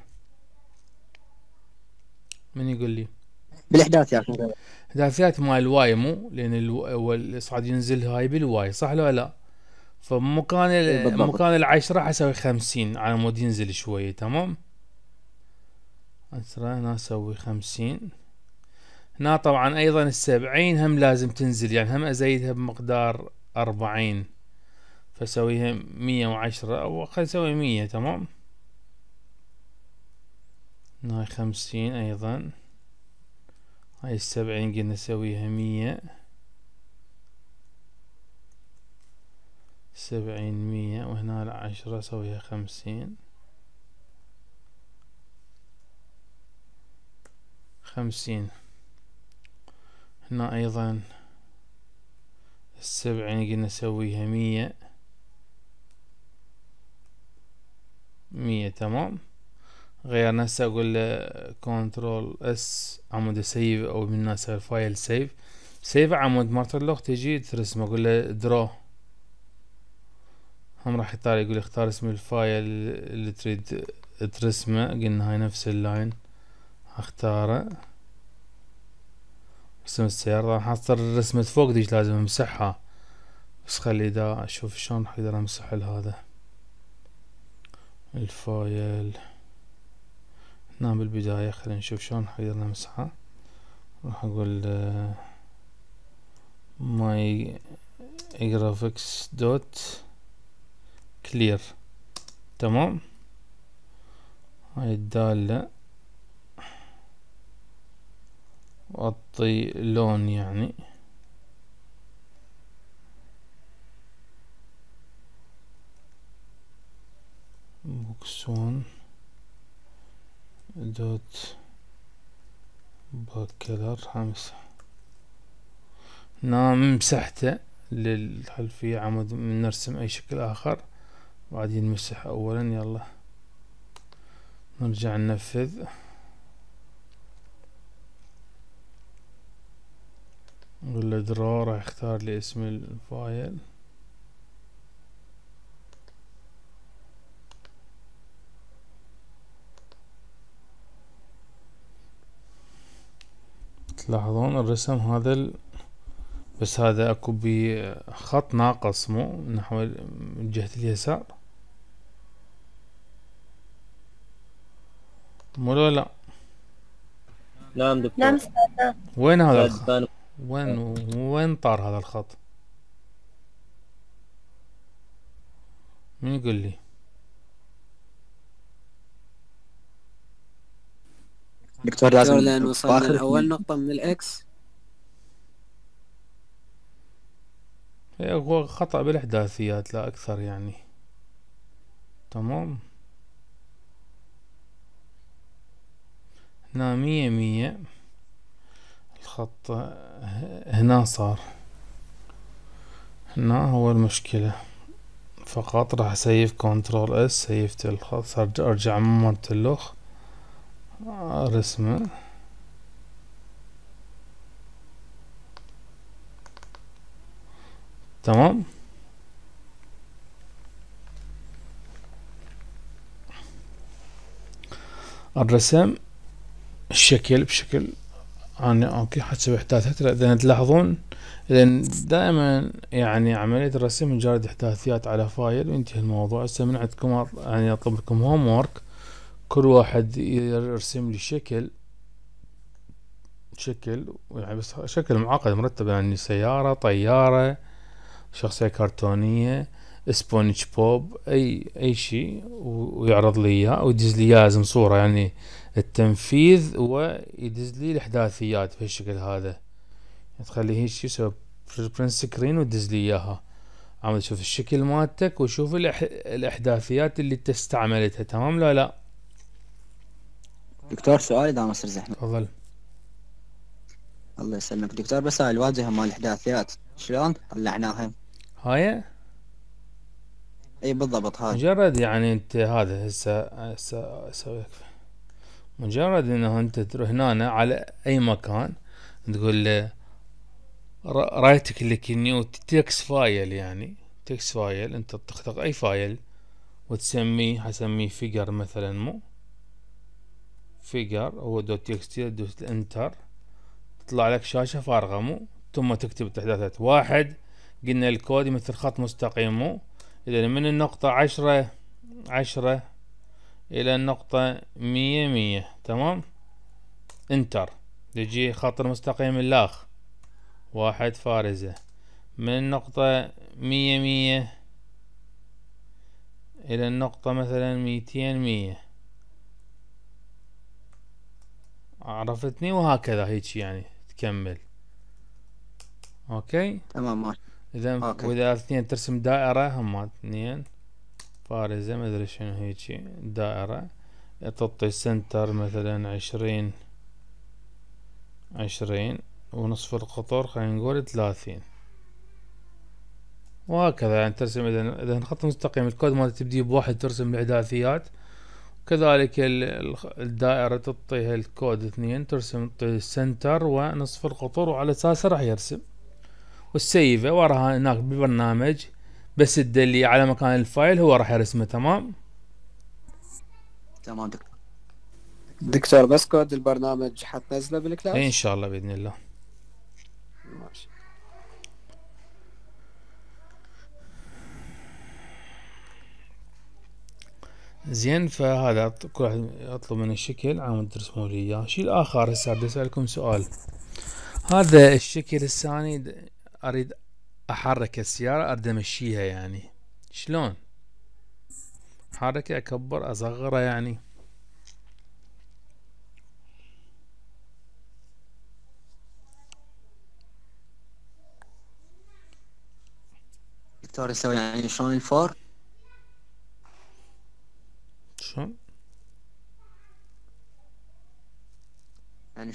من يقول لي؟ بالاحداثيات. احداثيات مال الواي، مو لان الو... صعد ينزل هاي بالواي، صح لو لا؟ فمكان ال... مكان العشرة حسوي خمسين على مود ينزل شوية. تمام. هنا اسوي خمسين. هنا طبعا ايضا السبعين هم لازم تنزل، يعني هم ازيدها بمقدار اربعين، فسويها مية وعشرة او خل اسوي مية. تمام. هاي خمسين ايضا، هاي السبعين قلنا نسويها مية، سبعين مية، وهنا العشرة اسويها خمسين، خمسين. هنا ايضا السبعين قلنا نسويها مية، مية. تمام. غيرنا هسه اقول له كنترول اس عمود سيف، او من ناس الفايل سيف سيف عمود مرت اللوغ تجي ترسم. اقول له درو، هم راح يطلع يقول اختار اسم الفايل اللي تريد ترسمه. قلنا هاي نفس اللاين اختاره، اسم السيارة. راح احط الرسمة فوق ديش لازم امسحها، بس خلي دا اشوف شلون راح اقدر امسح هذا الفايل. هنا بالبداية خلينا نشوف شلون راح نقدر نمسحه. راح اقول my graphics dot clear. تمام. هاي الدالة واعطي لون يعني بوكسون دوت باكلر همسح. نعم مسحته للخلفية عمود من نرسم أي شكل آخر بعدين نمسح أولا. يلا نرجع ننفذ. نقول له درا، راح يختار لي اسم الفايل. تلاحظون الرسم هذا ال... بس هذا اكو بخط ناقص مو نحو من جهة اليسار مو لا لا. نعم دكتور. نعم أستاذ نعم. وين هذا زاد الخط؟ بان- وين وين طار هذا الخط؟ مين يقول لي؟ دكتور دكتور لازم لأن وصلنا بآخر لأول اثنين. نقطة من الإكس. إيه، هو خطأ بالإحداثيات لا أكثر يعني. تمام. هنا مية مية الخط هنا صار، هنا هو المشكلة. فقط راح اسيف كنترول اس، سيفت الخط، ارجع مرة اللوخ رسمه. تمام. الرسم الشكل بشكل انا اوكي حسب احداثات. اذا تلاحظون اذا دائما يعني عملية الرسم مجرد احداثيات على فايل وينتهي الموضوع. هسه من عندكم يعني اطلب لكم هوم وورك، كل واحد يرسم لي شكل شكل يعني بس شكل معقد مرتب، يعني سيارة، طيارة، شخصية كرتونية، سبونج بوب، اي اي شيء، ويعرض لي اياه ويدز لي اياه لازم صورة يعني التنفيذ، ويدز لي الاحداثيات بهالشكل هذا. تخليه هيك يسوي برنت سكرين ويدز لي اياها. عم تشوف الشكل مالتك وشوف الأح... الاحداثيات اللي انت استعملتها. تمام لا لا؟ دكتور سؤال اذا ما صار زحمة. تفضل. الله يسلمك دكتور، بس هاي الواجهة مال الاحداثيات شلون طلعناها؟ هاي اي بالضبط هاي. مجرد يعني انت هذا هسه هسه اسوي لك مجرد انه انت تروح هنا على اي مكان تقول له رايت كليك نيو تكست فايل، يعني تكست فايل، انت تختار اي فايل وتسميه، حسميه فيجر مثلا، مو فيجر هو دوت تكست، دوت انتر تطلع لك شاشة فارغة، مو ثم تكتب التحديثات. واحد قلنا الكود مثل خط مستقيم، مو اذا من النقطة عشرة عشرة الى النقطة مية مية. تمام. انتر يجي خط المستقيم اللاخ واحد فارزة من النقطة مية مية الى النقطة مثلا ميتين مية. عرفتني؟ وهكذا هيك يعني تكمل. اوكي تمام ماشي. اذا أوكي. واذا اثنين ترسم دائرة، هم اثنين فارزة ما ادري شنو هيجي دائرة، تعطي سنتر مثلا عشرين عشرين ونصف القطر خلينا نقول ثلاثين، وهكذا يعني ترسم. اذا اذا خط مستقيم الكود مالته تبدي بواحد ترسم الاحداثيات، كذلك الدائرة تعطيها الكود اثنين ترسم السنتر ونصف القطر، وعلى اساسه راح يرسم والسيفه وراها هناك ببرنامج بس تدلي على مكان الفايل هو راح يرسمه. تمام. تمام دكتور. دكتور بس كود البرنامج حتنزله بالكلاس؟ اي ان شاء الله باذن الله. ماشي. زين، فهذا كل واحد يطلب من الشكل عم ترسموا لي اياه. شيء الاخر هسه بدي اسالكم سؤال. هذا الشكل الثاني اريد احرك السيارة، اريد امشيها، يعني شلون احركه؟ اكبر اصغره يعني؟ دكتور يسوي يعني شلون الفور؟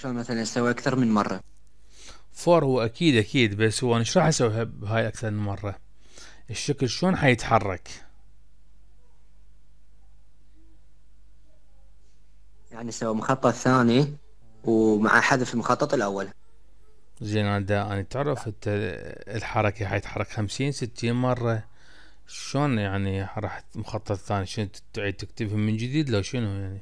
شلون مثلا اسوي اكثر من مرة؟ فور هو اكيد اكيد، بس هو انا ايش راح اسوي بهاي اكثر من مرة؟ الشكل شلون حيتحرك؟ يعني اسوي مخطط ثاني ومع حذف المخطط الاول. زين انا انا تعرف انت الحركة حيتحرك خمسين ستين مرة، شلون يعني راح مخطط ثاني؟ شنو تعيد تكتبهم من جديد لو شنو يعني؟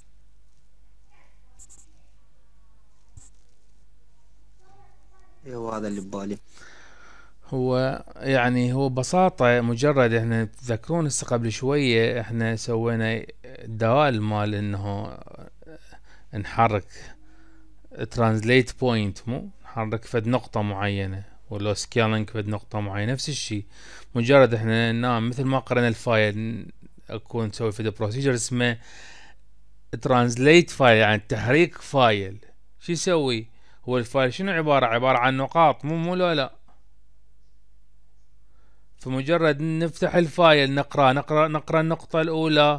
ايوه هذا اللي ببالي. هو يعني هو ببساطة مجرد احنا تذكرون هسه قبل شوية احنا سوينا الدوال مال انه نحرك ترانزليت بوينت، مو نحرك فد نقطة معينة، ولو سكيلينج فد نقطة معينة، نفس الشي. مجرد احنا نعم مثل ما قرأنا الفايل اكون نسوي فد بروسيجر اسمه ترانزليت فايل، يعني تحريك فايل. شو يسوي؟ هو الفايل شنو عبارة عبارة عن نقاط، مو مو لا لا. فمجرد نفتح الفايل نقرأ نقرأ نقرأ النقطة الأولى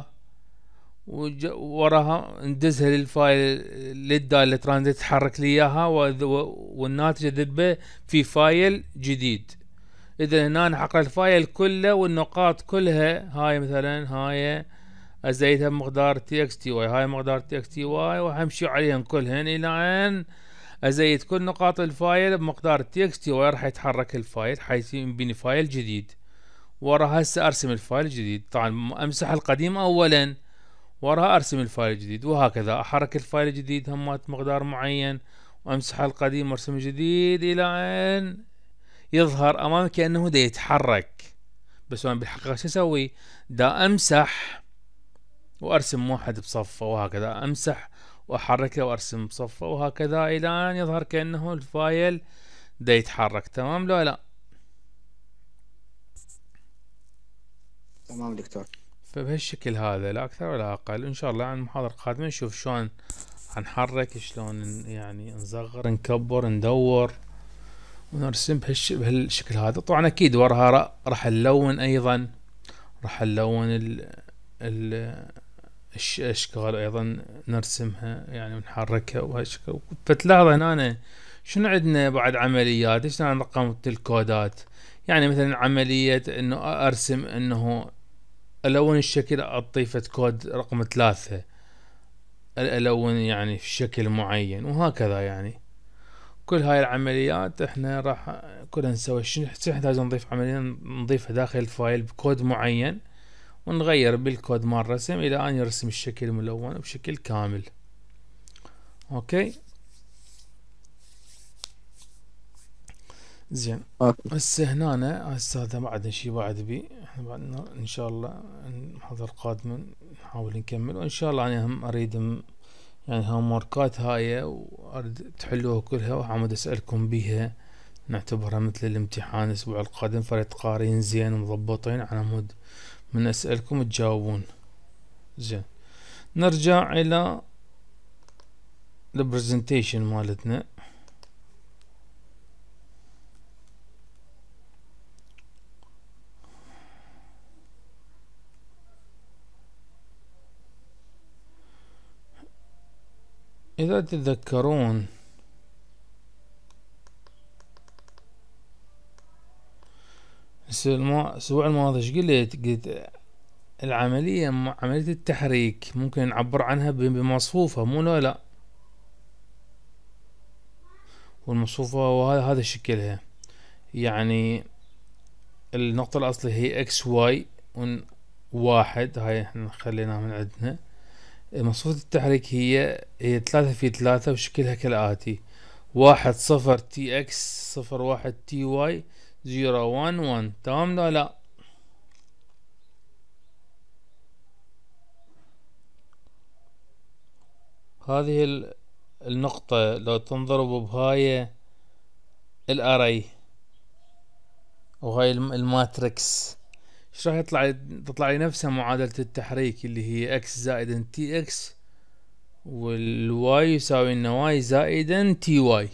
ووراها ندزها للفايل للدالة ترانزيت تحرك لي إياها، والناتج أذبه في فايل جديد. إذا هنا أنا حقرأ الفايل كله والنقاط كلها، هاي مثلا هاي أزيدها بمقدار تي اكس تي واي، هاي مقدار تي اكس تي واي، وهمشي عليهم كلهن إلى أن أزيد كل نقاط الفايل بمقدار تي اكس تي واي، راح يتحرك الفايل حيبني فايل جديد. وراها هسه ارسم الفايل الجديد، طبعا امسح القديم اولا، وراها ارسم الفايل الجديد، وهكذا احرك الفايل الجديد همات مقدار معين، وامسح القديم وارسم الجديد الى ان يظهر امامك كانه دا يتحرك. بس انا بالحقيقه شو اسوي؟ دا امسح وارسم واحد بصفه، وهكذا امسح واحركه وارسم بصفه، وهكذا الى ان يظهر كانه الفايل دا يتحرك. تمام لو لا؟ تمام دكتور. فبهالشكل هذا لا اكثر ولا اقل. ان شاء الله عن المحاضرة القادمة نشوف شلون هنحرك، شلون يعني نصغر نكبر ندور ونرسم بهالش... بهالشكل هذا. طبعا اكيد وراها راح نلون ايضا، راح نلون ال... ال... الاشكال ايضا نرسمها يعني ونحركها وهالشكل. فتلاحظ هنا شنو عندنا بعد عمليات، شلون رقم الكودات. يعني مثلا عملية انه ارسم انه الون الشكل اضيفة كود رقم ثلاثة، الون يعني في شكل معين، وهكذا. يعني كل هاي العمليات احنا راح كلها نسوي. شنو نحتاج نضيف عملية نضيفها داخل الفايل بكود معين، ونغير بالكود مال الرسم الى ان يرسم الشكل الملون بشكل كامل. اوكي زين. هسه هنا هسه هذا بعد شي بعد بي احنا بعد ان شاء الله المحاضرة القادمة نحاول نكمل، وان شاء الله انا هم اريد يعني هوم وركات هاي واريد تحلوها كلها، وعمود اسألكم بيها نعتبرها مثل الامتحان الاسبوع القادم، فريد قارين زين ومضبطين على مود من اسألكم تجاوبون. زين نرجع الى البرزنتيشن مالتنا. إذا تتذكرون الأسبوع الماضي ايش قلت؟ قلت العملية عملية التحريك ممكن نعبر عنها بمصفوفة، مو لا لا. والمصفوفة وهذا هذا شكلها، يعني النقطة الأصلية هي اكس واي واحد، هاي احنا خليناها من عندنا. مصفوفة التحريك هي هي ثلاثة في ثلاثة، وشكلها كالآتي: واحد صفر تي اكس صفر واحد تي واي زيرو وان وان. تمام لا لا؟ هذه النقطة لو تنضرب بهاي الاري وهاي الماتريكس، ايش راح يطلع؟ تطلع لي نفسها معادلة التحريك اللي هي اكس زائدا تي اكس، والواي يساوي لنا واي زائدا تي واي.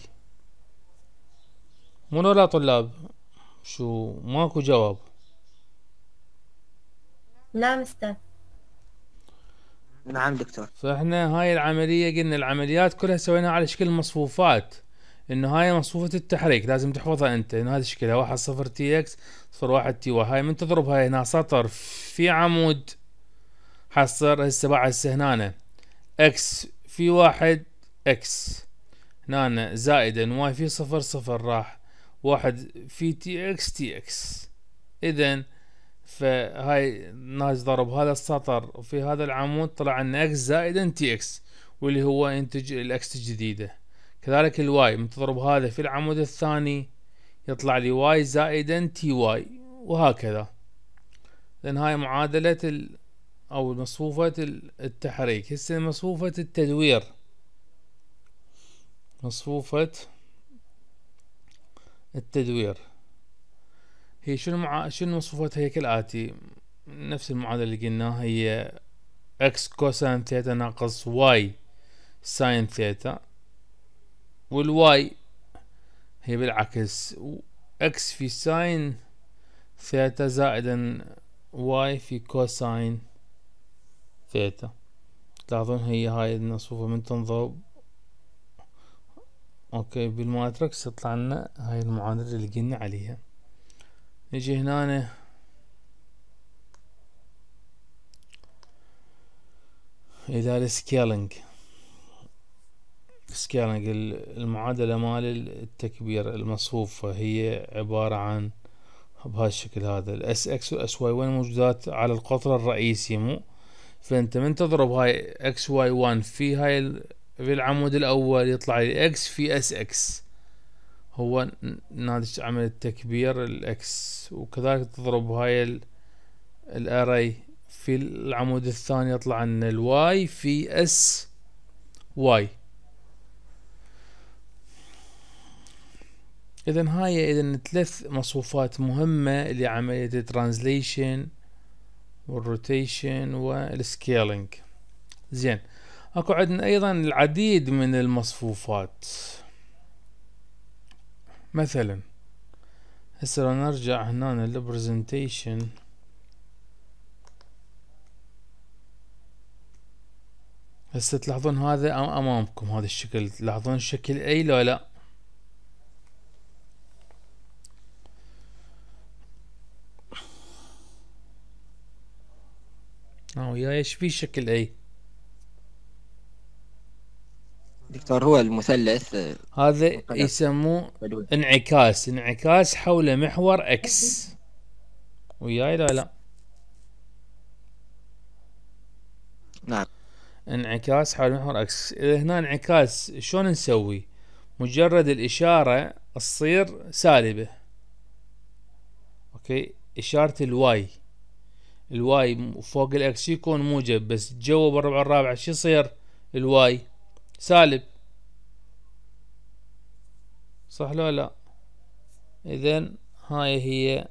مو لا طلاب؟ شو ماكو جواب؟ لا مستر. نعم دكتور. فاحنا هاي العملية قلنا العمليات كلها سويناها على شكل مصفوفات، انه هاي مصفوفة التحريك لازم تحفظها انت، انه هذا شكلها واحد صفر تي اكس صفر واحد تي واي. هاي من تضرب هاي هنا سطر في عمود حصر هسه بعد هسه هنا اكس في واحد اكس هنا زائدا واي في صفر صفر راح واحد في تي اكس تي اكس. اذا فهاي ناس ضرب هذا السطر في هذا العمود طلع لنا اكس زائدا تي اكس واللي هو ينتج الاكس الجديدة. كذلك الواي من تضرب هذا في العمود الثاني يطلع لي واي زائدا تي واي وهكذا. لان هاي معادلة ال او مصفوفة التحريك. هسه مصفوفة التدوير، مصفوفة التدوير هي شنو مع شنو مصفوفتها؟ هي كالآتي، نفس المعادلة اللي قلناها، هي اكس كوساين ثيتا ناقص واي ساين ثيتا، والواي هي بالعكس اكس في ساين ثيتا زائدا واي في كوساين ثيتا. تلاحظون هي هاي المصفوفة من تنضرب اوكي بالماتريكس تطلع لنا هاي المعادلة اللي قلنا عليها. نجي هنا الى السكيلينج. سكيلينج المعادلة مال التكبير المصفوفة هي عبارة عن بهالشكل هذا، الاس اكس والاس واي وين موجودات على القطر الرئيسي مو. فانت من تضرب هاي اكس واي واحد في هاي في العمود الاول يطلع لي اكس في اس اكس، هو ناتج عمل التكبير الاكس. وكذلك تضرب هاي الاري في العمود الثاني يطلع لنا الواي في اس واي. اذا هاي اذا ثلاث مصفوفات مهمة لعملية الترانزليشن والروتيشن والسكيلينج. زين اكو عندنا ايضا العديد من المصفوفات. مثلا هسه لو نرجع هنا للبرزنتيشن هسه تلاحظون هذا امامكم هذا الشكل، تلاحظون الشكل اي لو لا؟ ها وياي ايش في شكل اي؟ دكتور هو المثلث هذا يسموه انعكاس، انعكاس حول محور اكس. وياي لا لا؟ نعم انعكاس حول محور اكس. اذا هنا انعكاس شلون نسوي؟ مجرد الاشارة تصير سالبة. اوكي اشارة الواي، الواي فوق الاكس يكون موجب بس جوا بالربع الرابع شو يصير؟ الواي سالب، صح لو لا؟ اذن هاي هي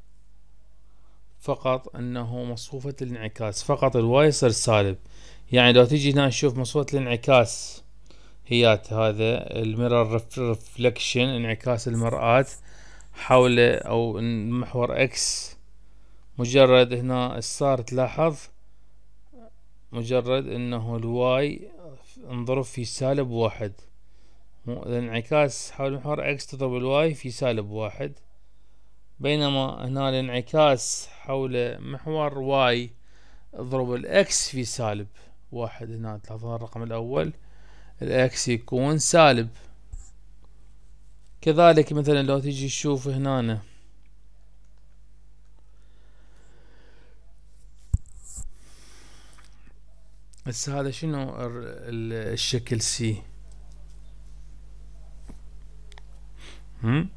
فقط انه مصفوفة الانعكاس، فقط الواي يصير سالب. يعني لو تيجي هنا نشوف مصفوفة الانعكاس هيات هذا الميرور ريفلكشن، انعكاس المرآة حول او محور اكس. مجرد هنا صار تلاحظ مجرد انه الواي انضرب في سالب واحد، الانعكاس حول محور اكس تضرب الواي في سالب واحد، بينما هنا الانعكاس حول محور واي اضرب الاكس في سالب واحد. هنا تلاحظون الرقم الاول الاكس يكون سالب. كذلك مثلا لو تيجي تشوف هنا هسه هذا شنو الشكل سي؟ هم؟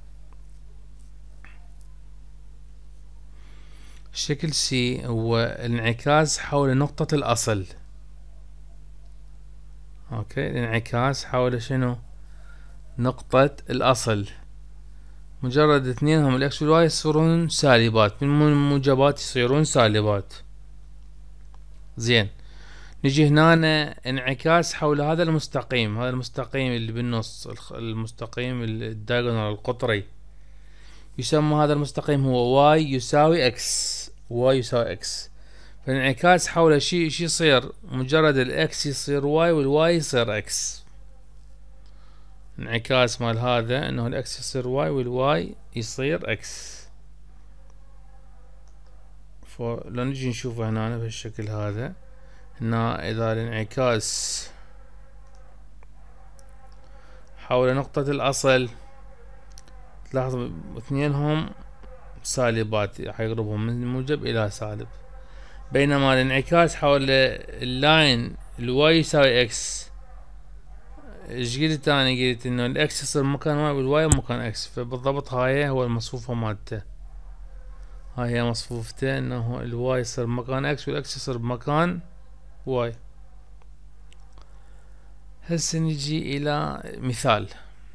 الشكل سي هو الانعكاس حول نقطة الأصل. اوكي الانعكاس حول شنو؟ نقطة الأصل. مجرد اثنينهم الاكس والواي يصيرون سالبات، من الموجبات يصيرون سالبات. زين نجي هنا انعكاس حول هذا المستقيم، هذا المستقيم اللي بالنص، المستقيم الدايجونال القطري، يسمى هذا المستقيم هو واي يساوي اكس، واي يساوي اكس. فالانعكاس حول شيء شي يصير مجرد الاكس يصير واي والواي يصير اكس. انعكاس مال هذا انه الاكس يصير واي والواي يصير اكس. فلو نجي نشوفه هنا بالشكل هذا، هنا اذا الانعكاس حول نقطة الاصل تلاحظ اثنينهم سالبات حيقربهم من موجب الى سالب، بينما الانعكاس حول اللاين الواي يساوي اكس. ايش قلت انا؟ قلت انه الاكس يصير مكان واي والواي مكان اكس، فبالضبط هاي هو المصفوفة مالته، هاي هي مصفوفته انه الواي يصير مكان اكس والاكس يصير بمكان واي. هسه نجي الى مثال.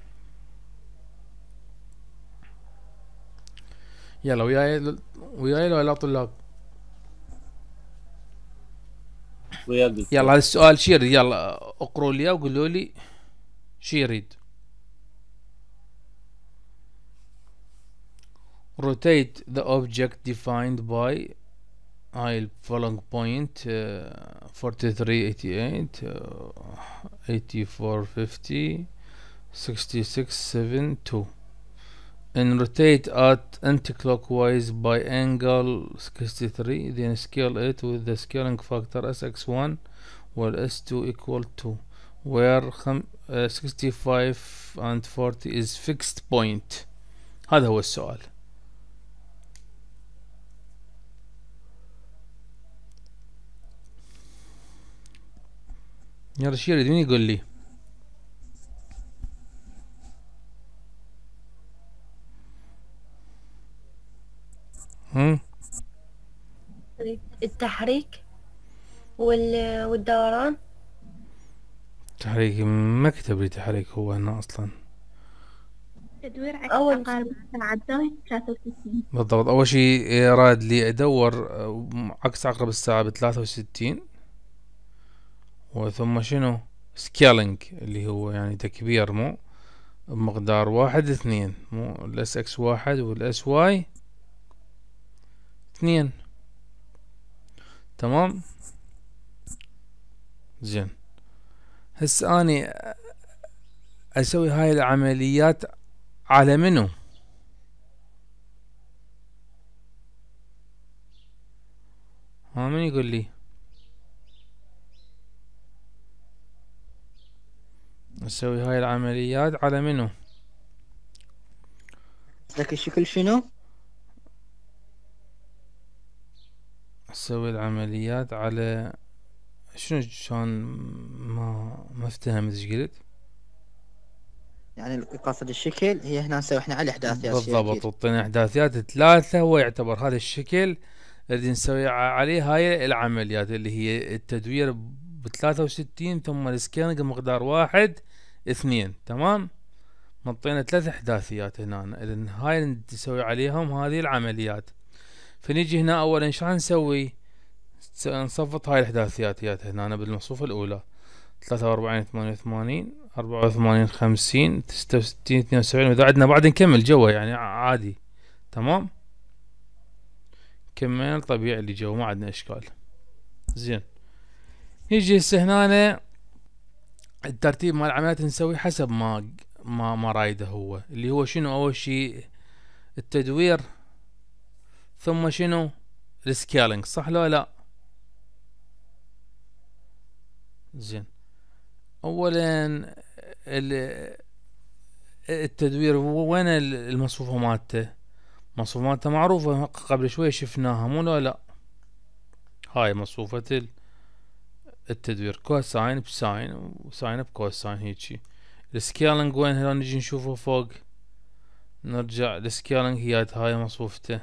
يلا وياي وياي ولا طلاب؟ وياك دكتور. يلا هذا السؤال شي يريد؟ يلا اقروا لي وقولوا لي شي يريد. rotate the object defined by هاي following point uh, forty-three eighty-eight uh, eighty-four fifty sixty-six seventy-two and rotate at anti-clockwise by angle sixty-three, then scale it with the scaling factor S X one while S two equal to where uh, sixty-five and forty is fixed point. هذا هو السؤال. يا رشيد مين يقول لي؟ هم؟ التحريك وال... والدوران. تحريك ما كتب لي تحريك هو هنا اصلا. تدوير عكس أول عقارب الساعة الزاوية ثلاثة وستين. بالضبط، اول شي راد لي ادور عكس عقرب الساعة بثلاثة وستين، وثم شنو سكيلينج اللي هو يعني تكبير مو بمقدار واحد اثنين، مو الاس اكس واحد والاس واي اثنين. تمام زين. هسه اني اسوي هاي العمليات على منو؟ ها من يقول لي؟ اسوي هاي العمليات على منو؟ ذاك الشكل شنو؟ اسوي العمليات على شنو؟ شلون ما ما افتهمت ايش قلت؟ يعني قصد الشكل هي هنا نسوي احنا على احداثيات. بالضبط، وطينا احداثيات ثلاثة، هو يعتبر هذا الشكل اللي نسوي عليه هاي العمليات اللي هي التدوير بثلاثة وستين ثم السكيلنج مقدار واحد اثنين. تمام، مطينا ثلاث احداثيات هنا، اذن هاي نسوي عليهم هذه العمليات. فنيجي هنا اولا ايش راح نسوي؟ نصفط هاي الاحداثيات هنا بالمصفوفة الاولى ثلاثة واربعين ثمانية وثمانين اربعة وثمانين خمسين ستة وستين اثنين وسبعين، واذا عندنا بعد نكمل جوا يعني عادي. تمام، كمل طبيعي اللي جوا ما عندنا اشكال. زين، يجي هسه هنا الترتيب مال العمليات نسوي حسب ما ما ما رايده هو، اللي هو شنو؟ اول شيء التدوير ثم شنو؟ السكيلينج، صح لو لا؟ زين، اولا التدوير وين المصفوفة مالته؟ مصفوفة مالته معروفة قبل شوي شفناها مو لو لا؟ هاي مصفوفة التدوير، كوساين بساين وساين بكوساين هيجي. السكيلينج وين؟ هلا نجي نشوفه فوق، نرجع السكيلينج هي هاي مصفوفته،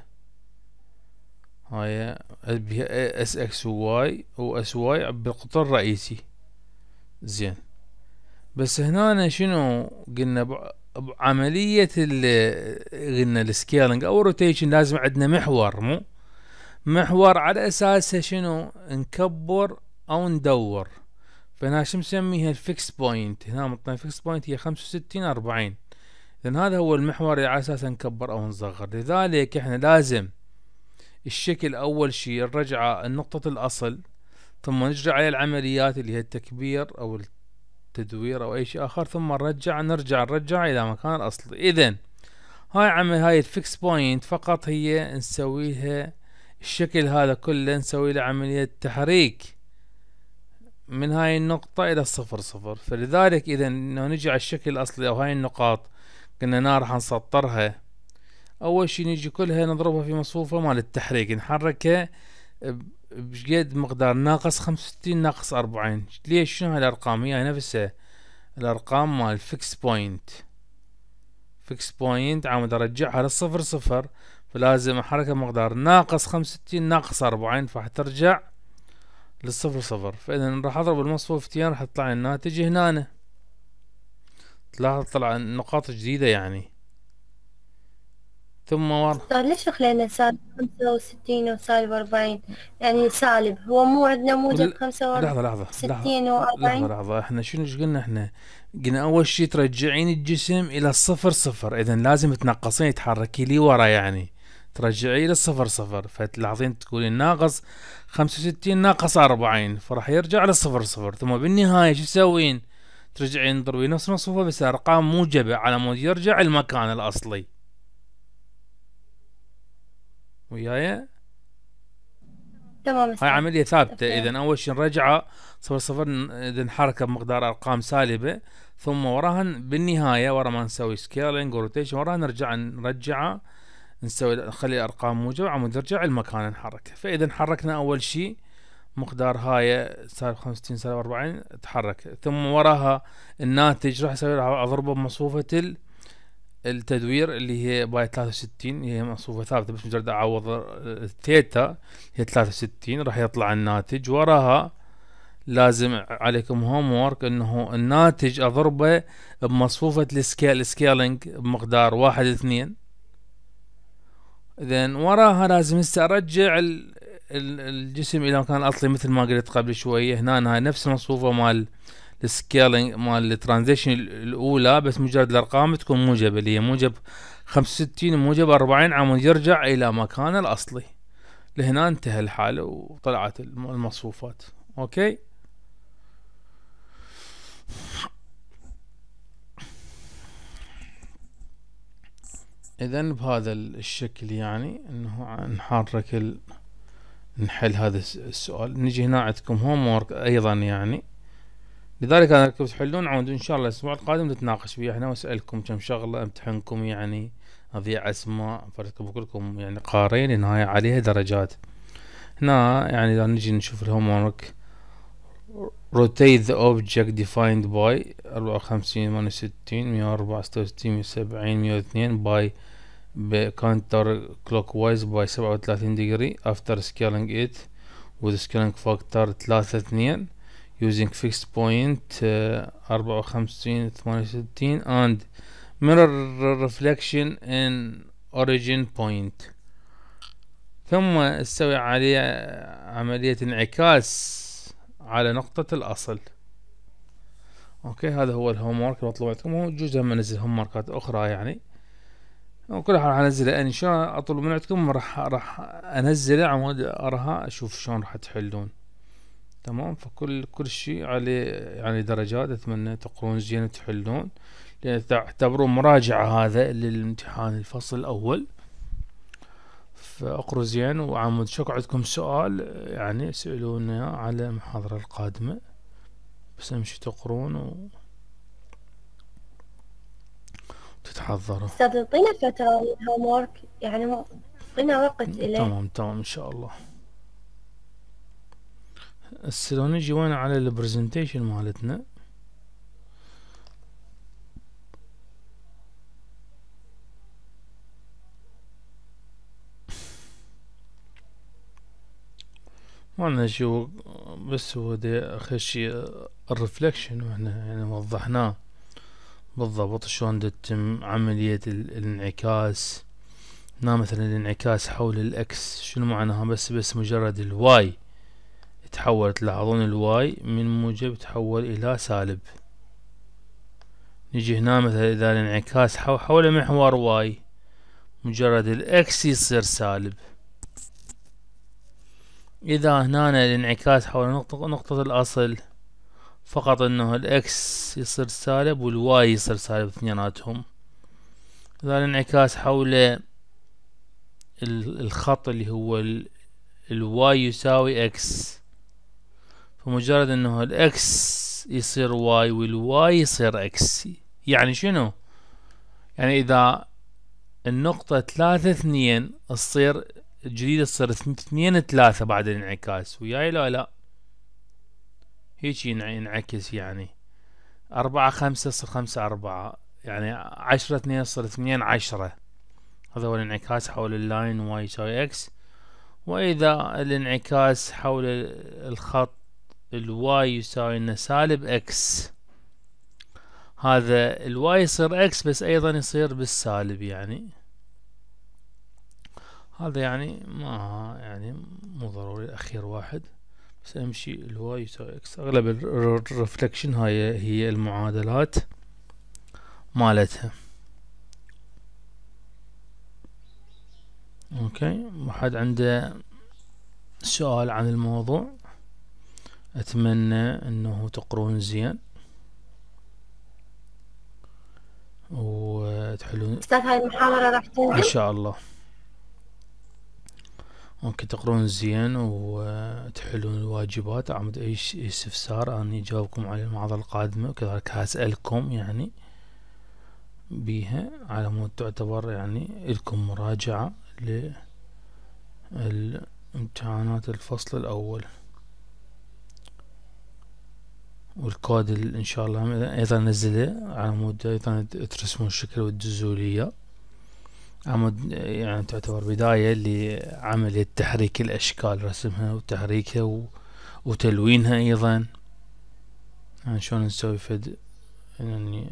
هاي اس اكس وواي واس واي بالقطر الرئيسي. زين، بس هنا شنو قلنا؟ بعملية قلنا السكيلينج او روتيشن لازم عندنا محور، مو محور على اساسه شنو؟ نكبر او ندور. فهنا شو مسميها؟ الفيكس بوينت. هنا مطلع فيكس بوينت هي خمسة وستين أربعين، لان هذا هو المحور اللي على اساسه نكبر او نصغر. لذلك احنا لازم الشكل أول شي الرجعة نقطة الأصل، ثم نجري عليه العمليات اللي هي التكبير أو التدوير أو أي شيء آخر، ثم نرجع نرجع نرجع إلى مكان الأصلي. إذن هاي عمل هاي الفيكس بوينت فقط هي نسويها الشكل هذا كله نسوي له عملية تحريك من هاي النقطة إلى الصفر صفر. فلذلك إذا نجي على الشكل الأصلي أو هاي النقاط قلنا نا راح نسطرها، أول شي نجي كلها نضربها في مصفوفة مال التحريك، نحركها بقد مقدار ناقص خمسة وستين ناقص أربعين. ليش؟ شنو هاي الأرقام؟ هي نفسها الأرقام مال فيكس بوينت. فيكس بوينت عم أرجعها للصفر صفر، فلازم أحركها مقدار ناقص خمسة وستين ناقص أربعين، فراح ترجع للصفر صفر. فإذا راح أضرب المصفوفتين راح يطلع الناتج هنا. تلاحظ طلع نقاط جديدة يعني. ثم ورا ليش خلينا سالب خمسة وستين وسالب أربعين؟ يعني سالب هو مو عندنا موجب خمسة وستين لحظة لحظة ستين وأربعين. لحظة لحظة احنا شنو قلنا؟ احنا قلنا أول شي ترجعين الجسم إلى الصفر صفر، إذا لازم تنقصين تحركي لي ورا يعني ترجعي للصفر صفر. فتلاحظين تقولين ناقص خمسة وستين ناقص أربعين، فراح يرجع للصفر صفر. ثم بالنهاية شو تسوين؟ ترجعين تضربين نفس المصفوفة بس أرقام موجبة على مود يرجع المكان الأصلي. وياي؟ تمام. هاي عملية ثابتة. إذا أول شي نرجعه صفر صفر، إذا نحركه بمقدار أرقام سالبة، ثم وراها بالنهاية ورا ما نسوي سكيلينج وروتيشن وراها نرجع نرجعه نسوي نخلي أرقام موجبة عمود يرجع المكان نحركه. فإذا حركنا أول شي مقدار هاي سالب خمسة وستين سالب أربعين تحرك، ثم وراها الناتج راح أسوي راح أضربه بمصفوفة التدوير اللي هي باي ثلاثة وستين، هي مصفوفة ثابتة بس مجرد أعوض الثيتا هي ثلاثة وستين راح يطلع الناتج. وراها لازم عليكم هوم وورك انه الناتج اضربه بمصفوفة السكيل سكيلينج بمقدار واحد اثنين. اذن وراها لازم هسه ارجع الجسم الى مكان الاصلي مثل ما قلت قبل شوية. هنا هاي نفس المصفوفة مال السكيلينج مال الترانزيشن الاولى بس مجرد الارقام تكون موجبة اللي هي موجب خمسة وستين وموجب أربعين عم يرجع الى مكان الاصلي. لهنا انتهى الحال وطلعت المصفوفات. اوكي. اذا بهذا الشكل يعني انه نحرك ال... نحل هذا السؤال. نجي هنا عندكم هوم وورك ايضا يعني، لذلك انا بدكم تحلون عود ان شاء الله الاسبوع القادم نتناقش فيه احنا واسالكم كم شغله امتحنكم يعني اضيع اسماء فرتكم كلكم يعني قارين النهاية عليها درجات. هنا يعني اذا نجي نشوف الهوم وورك rotate the object defined by أربعة وخمسين ثمانية وستين مية وأربعة ستة وستين مية وسبعين مية واثنين by counter clockwise by سبعة وثلاثين degree after scaling it with scaling factor ثلاثة اثنين using fixed point أربعة وخمسين ثمانية وستين and mirror reflection in origin point. ثم استوي عليه عملية انعكاس على نقطة الأصل. أوكي هذا هو الهوم ورك المطلوب عندكم. هو جزء من نزل هوم وركات أخرى يعني، وكل حال راح أنزله إن شاء الله. أطلب من عندكم راح راح أنزله عمود أراها أشوف شلون راح تحلون. تمام. فكل كل شيء عليه يعني درجات، أتمنى تقرون زين وتحلون لأن تعتبرون مراجعة هذا للامتحان الفصل الأول. فاقروا زين وعمود شكو عندكم سؤال يعني اسألونا على المحاضرة القادمة، بس امشي تقرون و تتحضروا. استاذ اعطينا فترة الهوم وورك يعني اعطينا وقت إليه. تمام تمام ان شاء الله. هسه لو نجي وين على البرزنتيشن مالتنا، وانا شو بس هو ده اخر شيء الرفلكشن واحنا يعني وضحناه بالضبط شلون تتم عملية الانعكاس. هنا مثلا الانعكاس حول الاكس شنو معناها؟ بس بس مجرد الواي تحول، تلاحظون الواي من موجب تحول الى سالب. نجي هنا مثلا اذا الانعكاس حول محور واي مجرد الاكس يصير سالب. اذا هنا الانعكاس حول نقطة, نقطة الاصل فقط انه الاكس يصير سالب والواي يصير سالب اثنيناتهم. اذا الانعكاس حول الخط اللي هو الواي يساوي اكس، فمجرد انه الاكس يصير واي والواي يصير اكس. يعني شنو؟ يعني اذا النقطة ثلاثة اثنين تصير الجديدة تصير اثنين ثلاثة بعد الانعكاس، وياي لا لا هيك ينعكس. يعني أربعة خمسة تصير خمسة أربعة، يعني عشرة اثنين تصير اثنين عشرة. هذا هو الانعكاس حول اللاين واي يساوي اكس. واذا الانعكاس حول الخط الواي يساوي لنا سالب اكس، هذا الواي يصير اكس بس ايضا يصير بالسالب. يعني هذا يعني ما يعني مو ضروري الاخير واحد، بس امشي الواي يساوي اكس. اغلب الرفلكشن هاي هي المعادلات مالتها. اوكي، واحد عنده سؤال عن الموضوع؟ اتمنى انه تقرون زين وتحلون أستاذ هاي المحاضرة راح ان تنزل؟ شاء الله. ممكن تقرون زين وتحلون الواجبات. عمد اي استفسار اني اجاوبكم على المحاضرة القادمة، وكذلك هسألكم يعني بيها على مود تعتبر يعني لكم مراجعة للامتحانات الفصل الاول. والكود ان شاء الله ايضا نزله على مود ايضا ترسمون الشكل وتدزوا لي عمود، يعني تعتبر بداية لعملية تحريك الاشكال، رسمها وتحريكها و... وتلوينها ايضا. يعني شلون نسوي فد يعني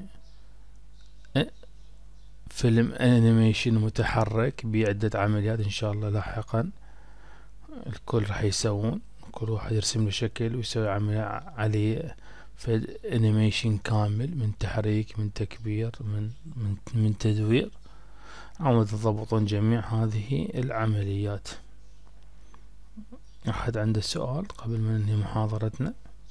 فيلم انيميشن متحرك بعدة عمليات ان شاء الله لاحقا الكل راح يسوون. كل واحد يرسم له شكل ويسوي عملية عليه في انيميشن كامل، من تحريك من تكبير من من, من تدوير. عاود تضبطون جميع هذه العمليات. احد عنده سؤال قبل ما ننهي محاضرتنا؟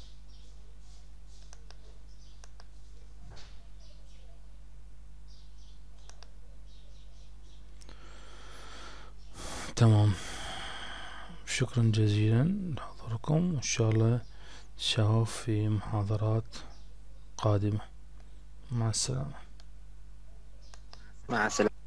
تمام، شكرا جزيلا لحضوركم، وان شاء الله نشوف في محاضرات قادمة. مع السلامة. مع السلامة.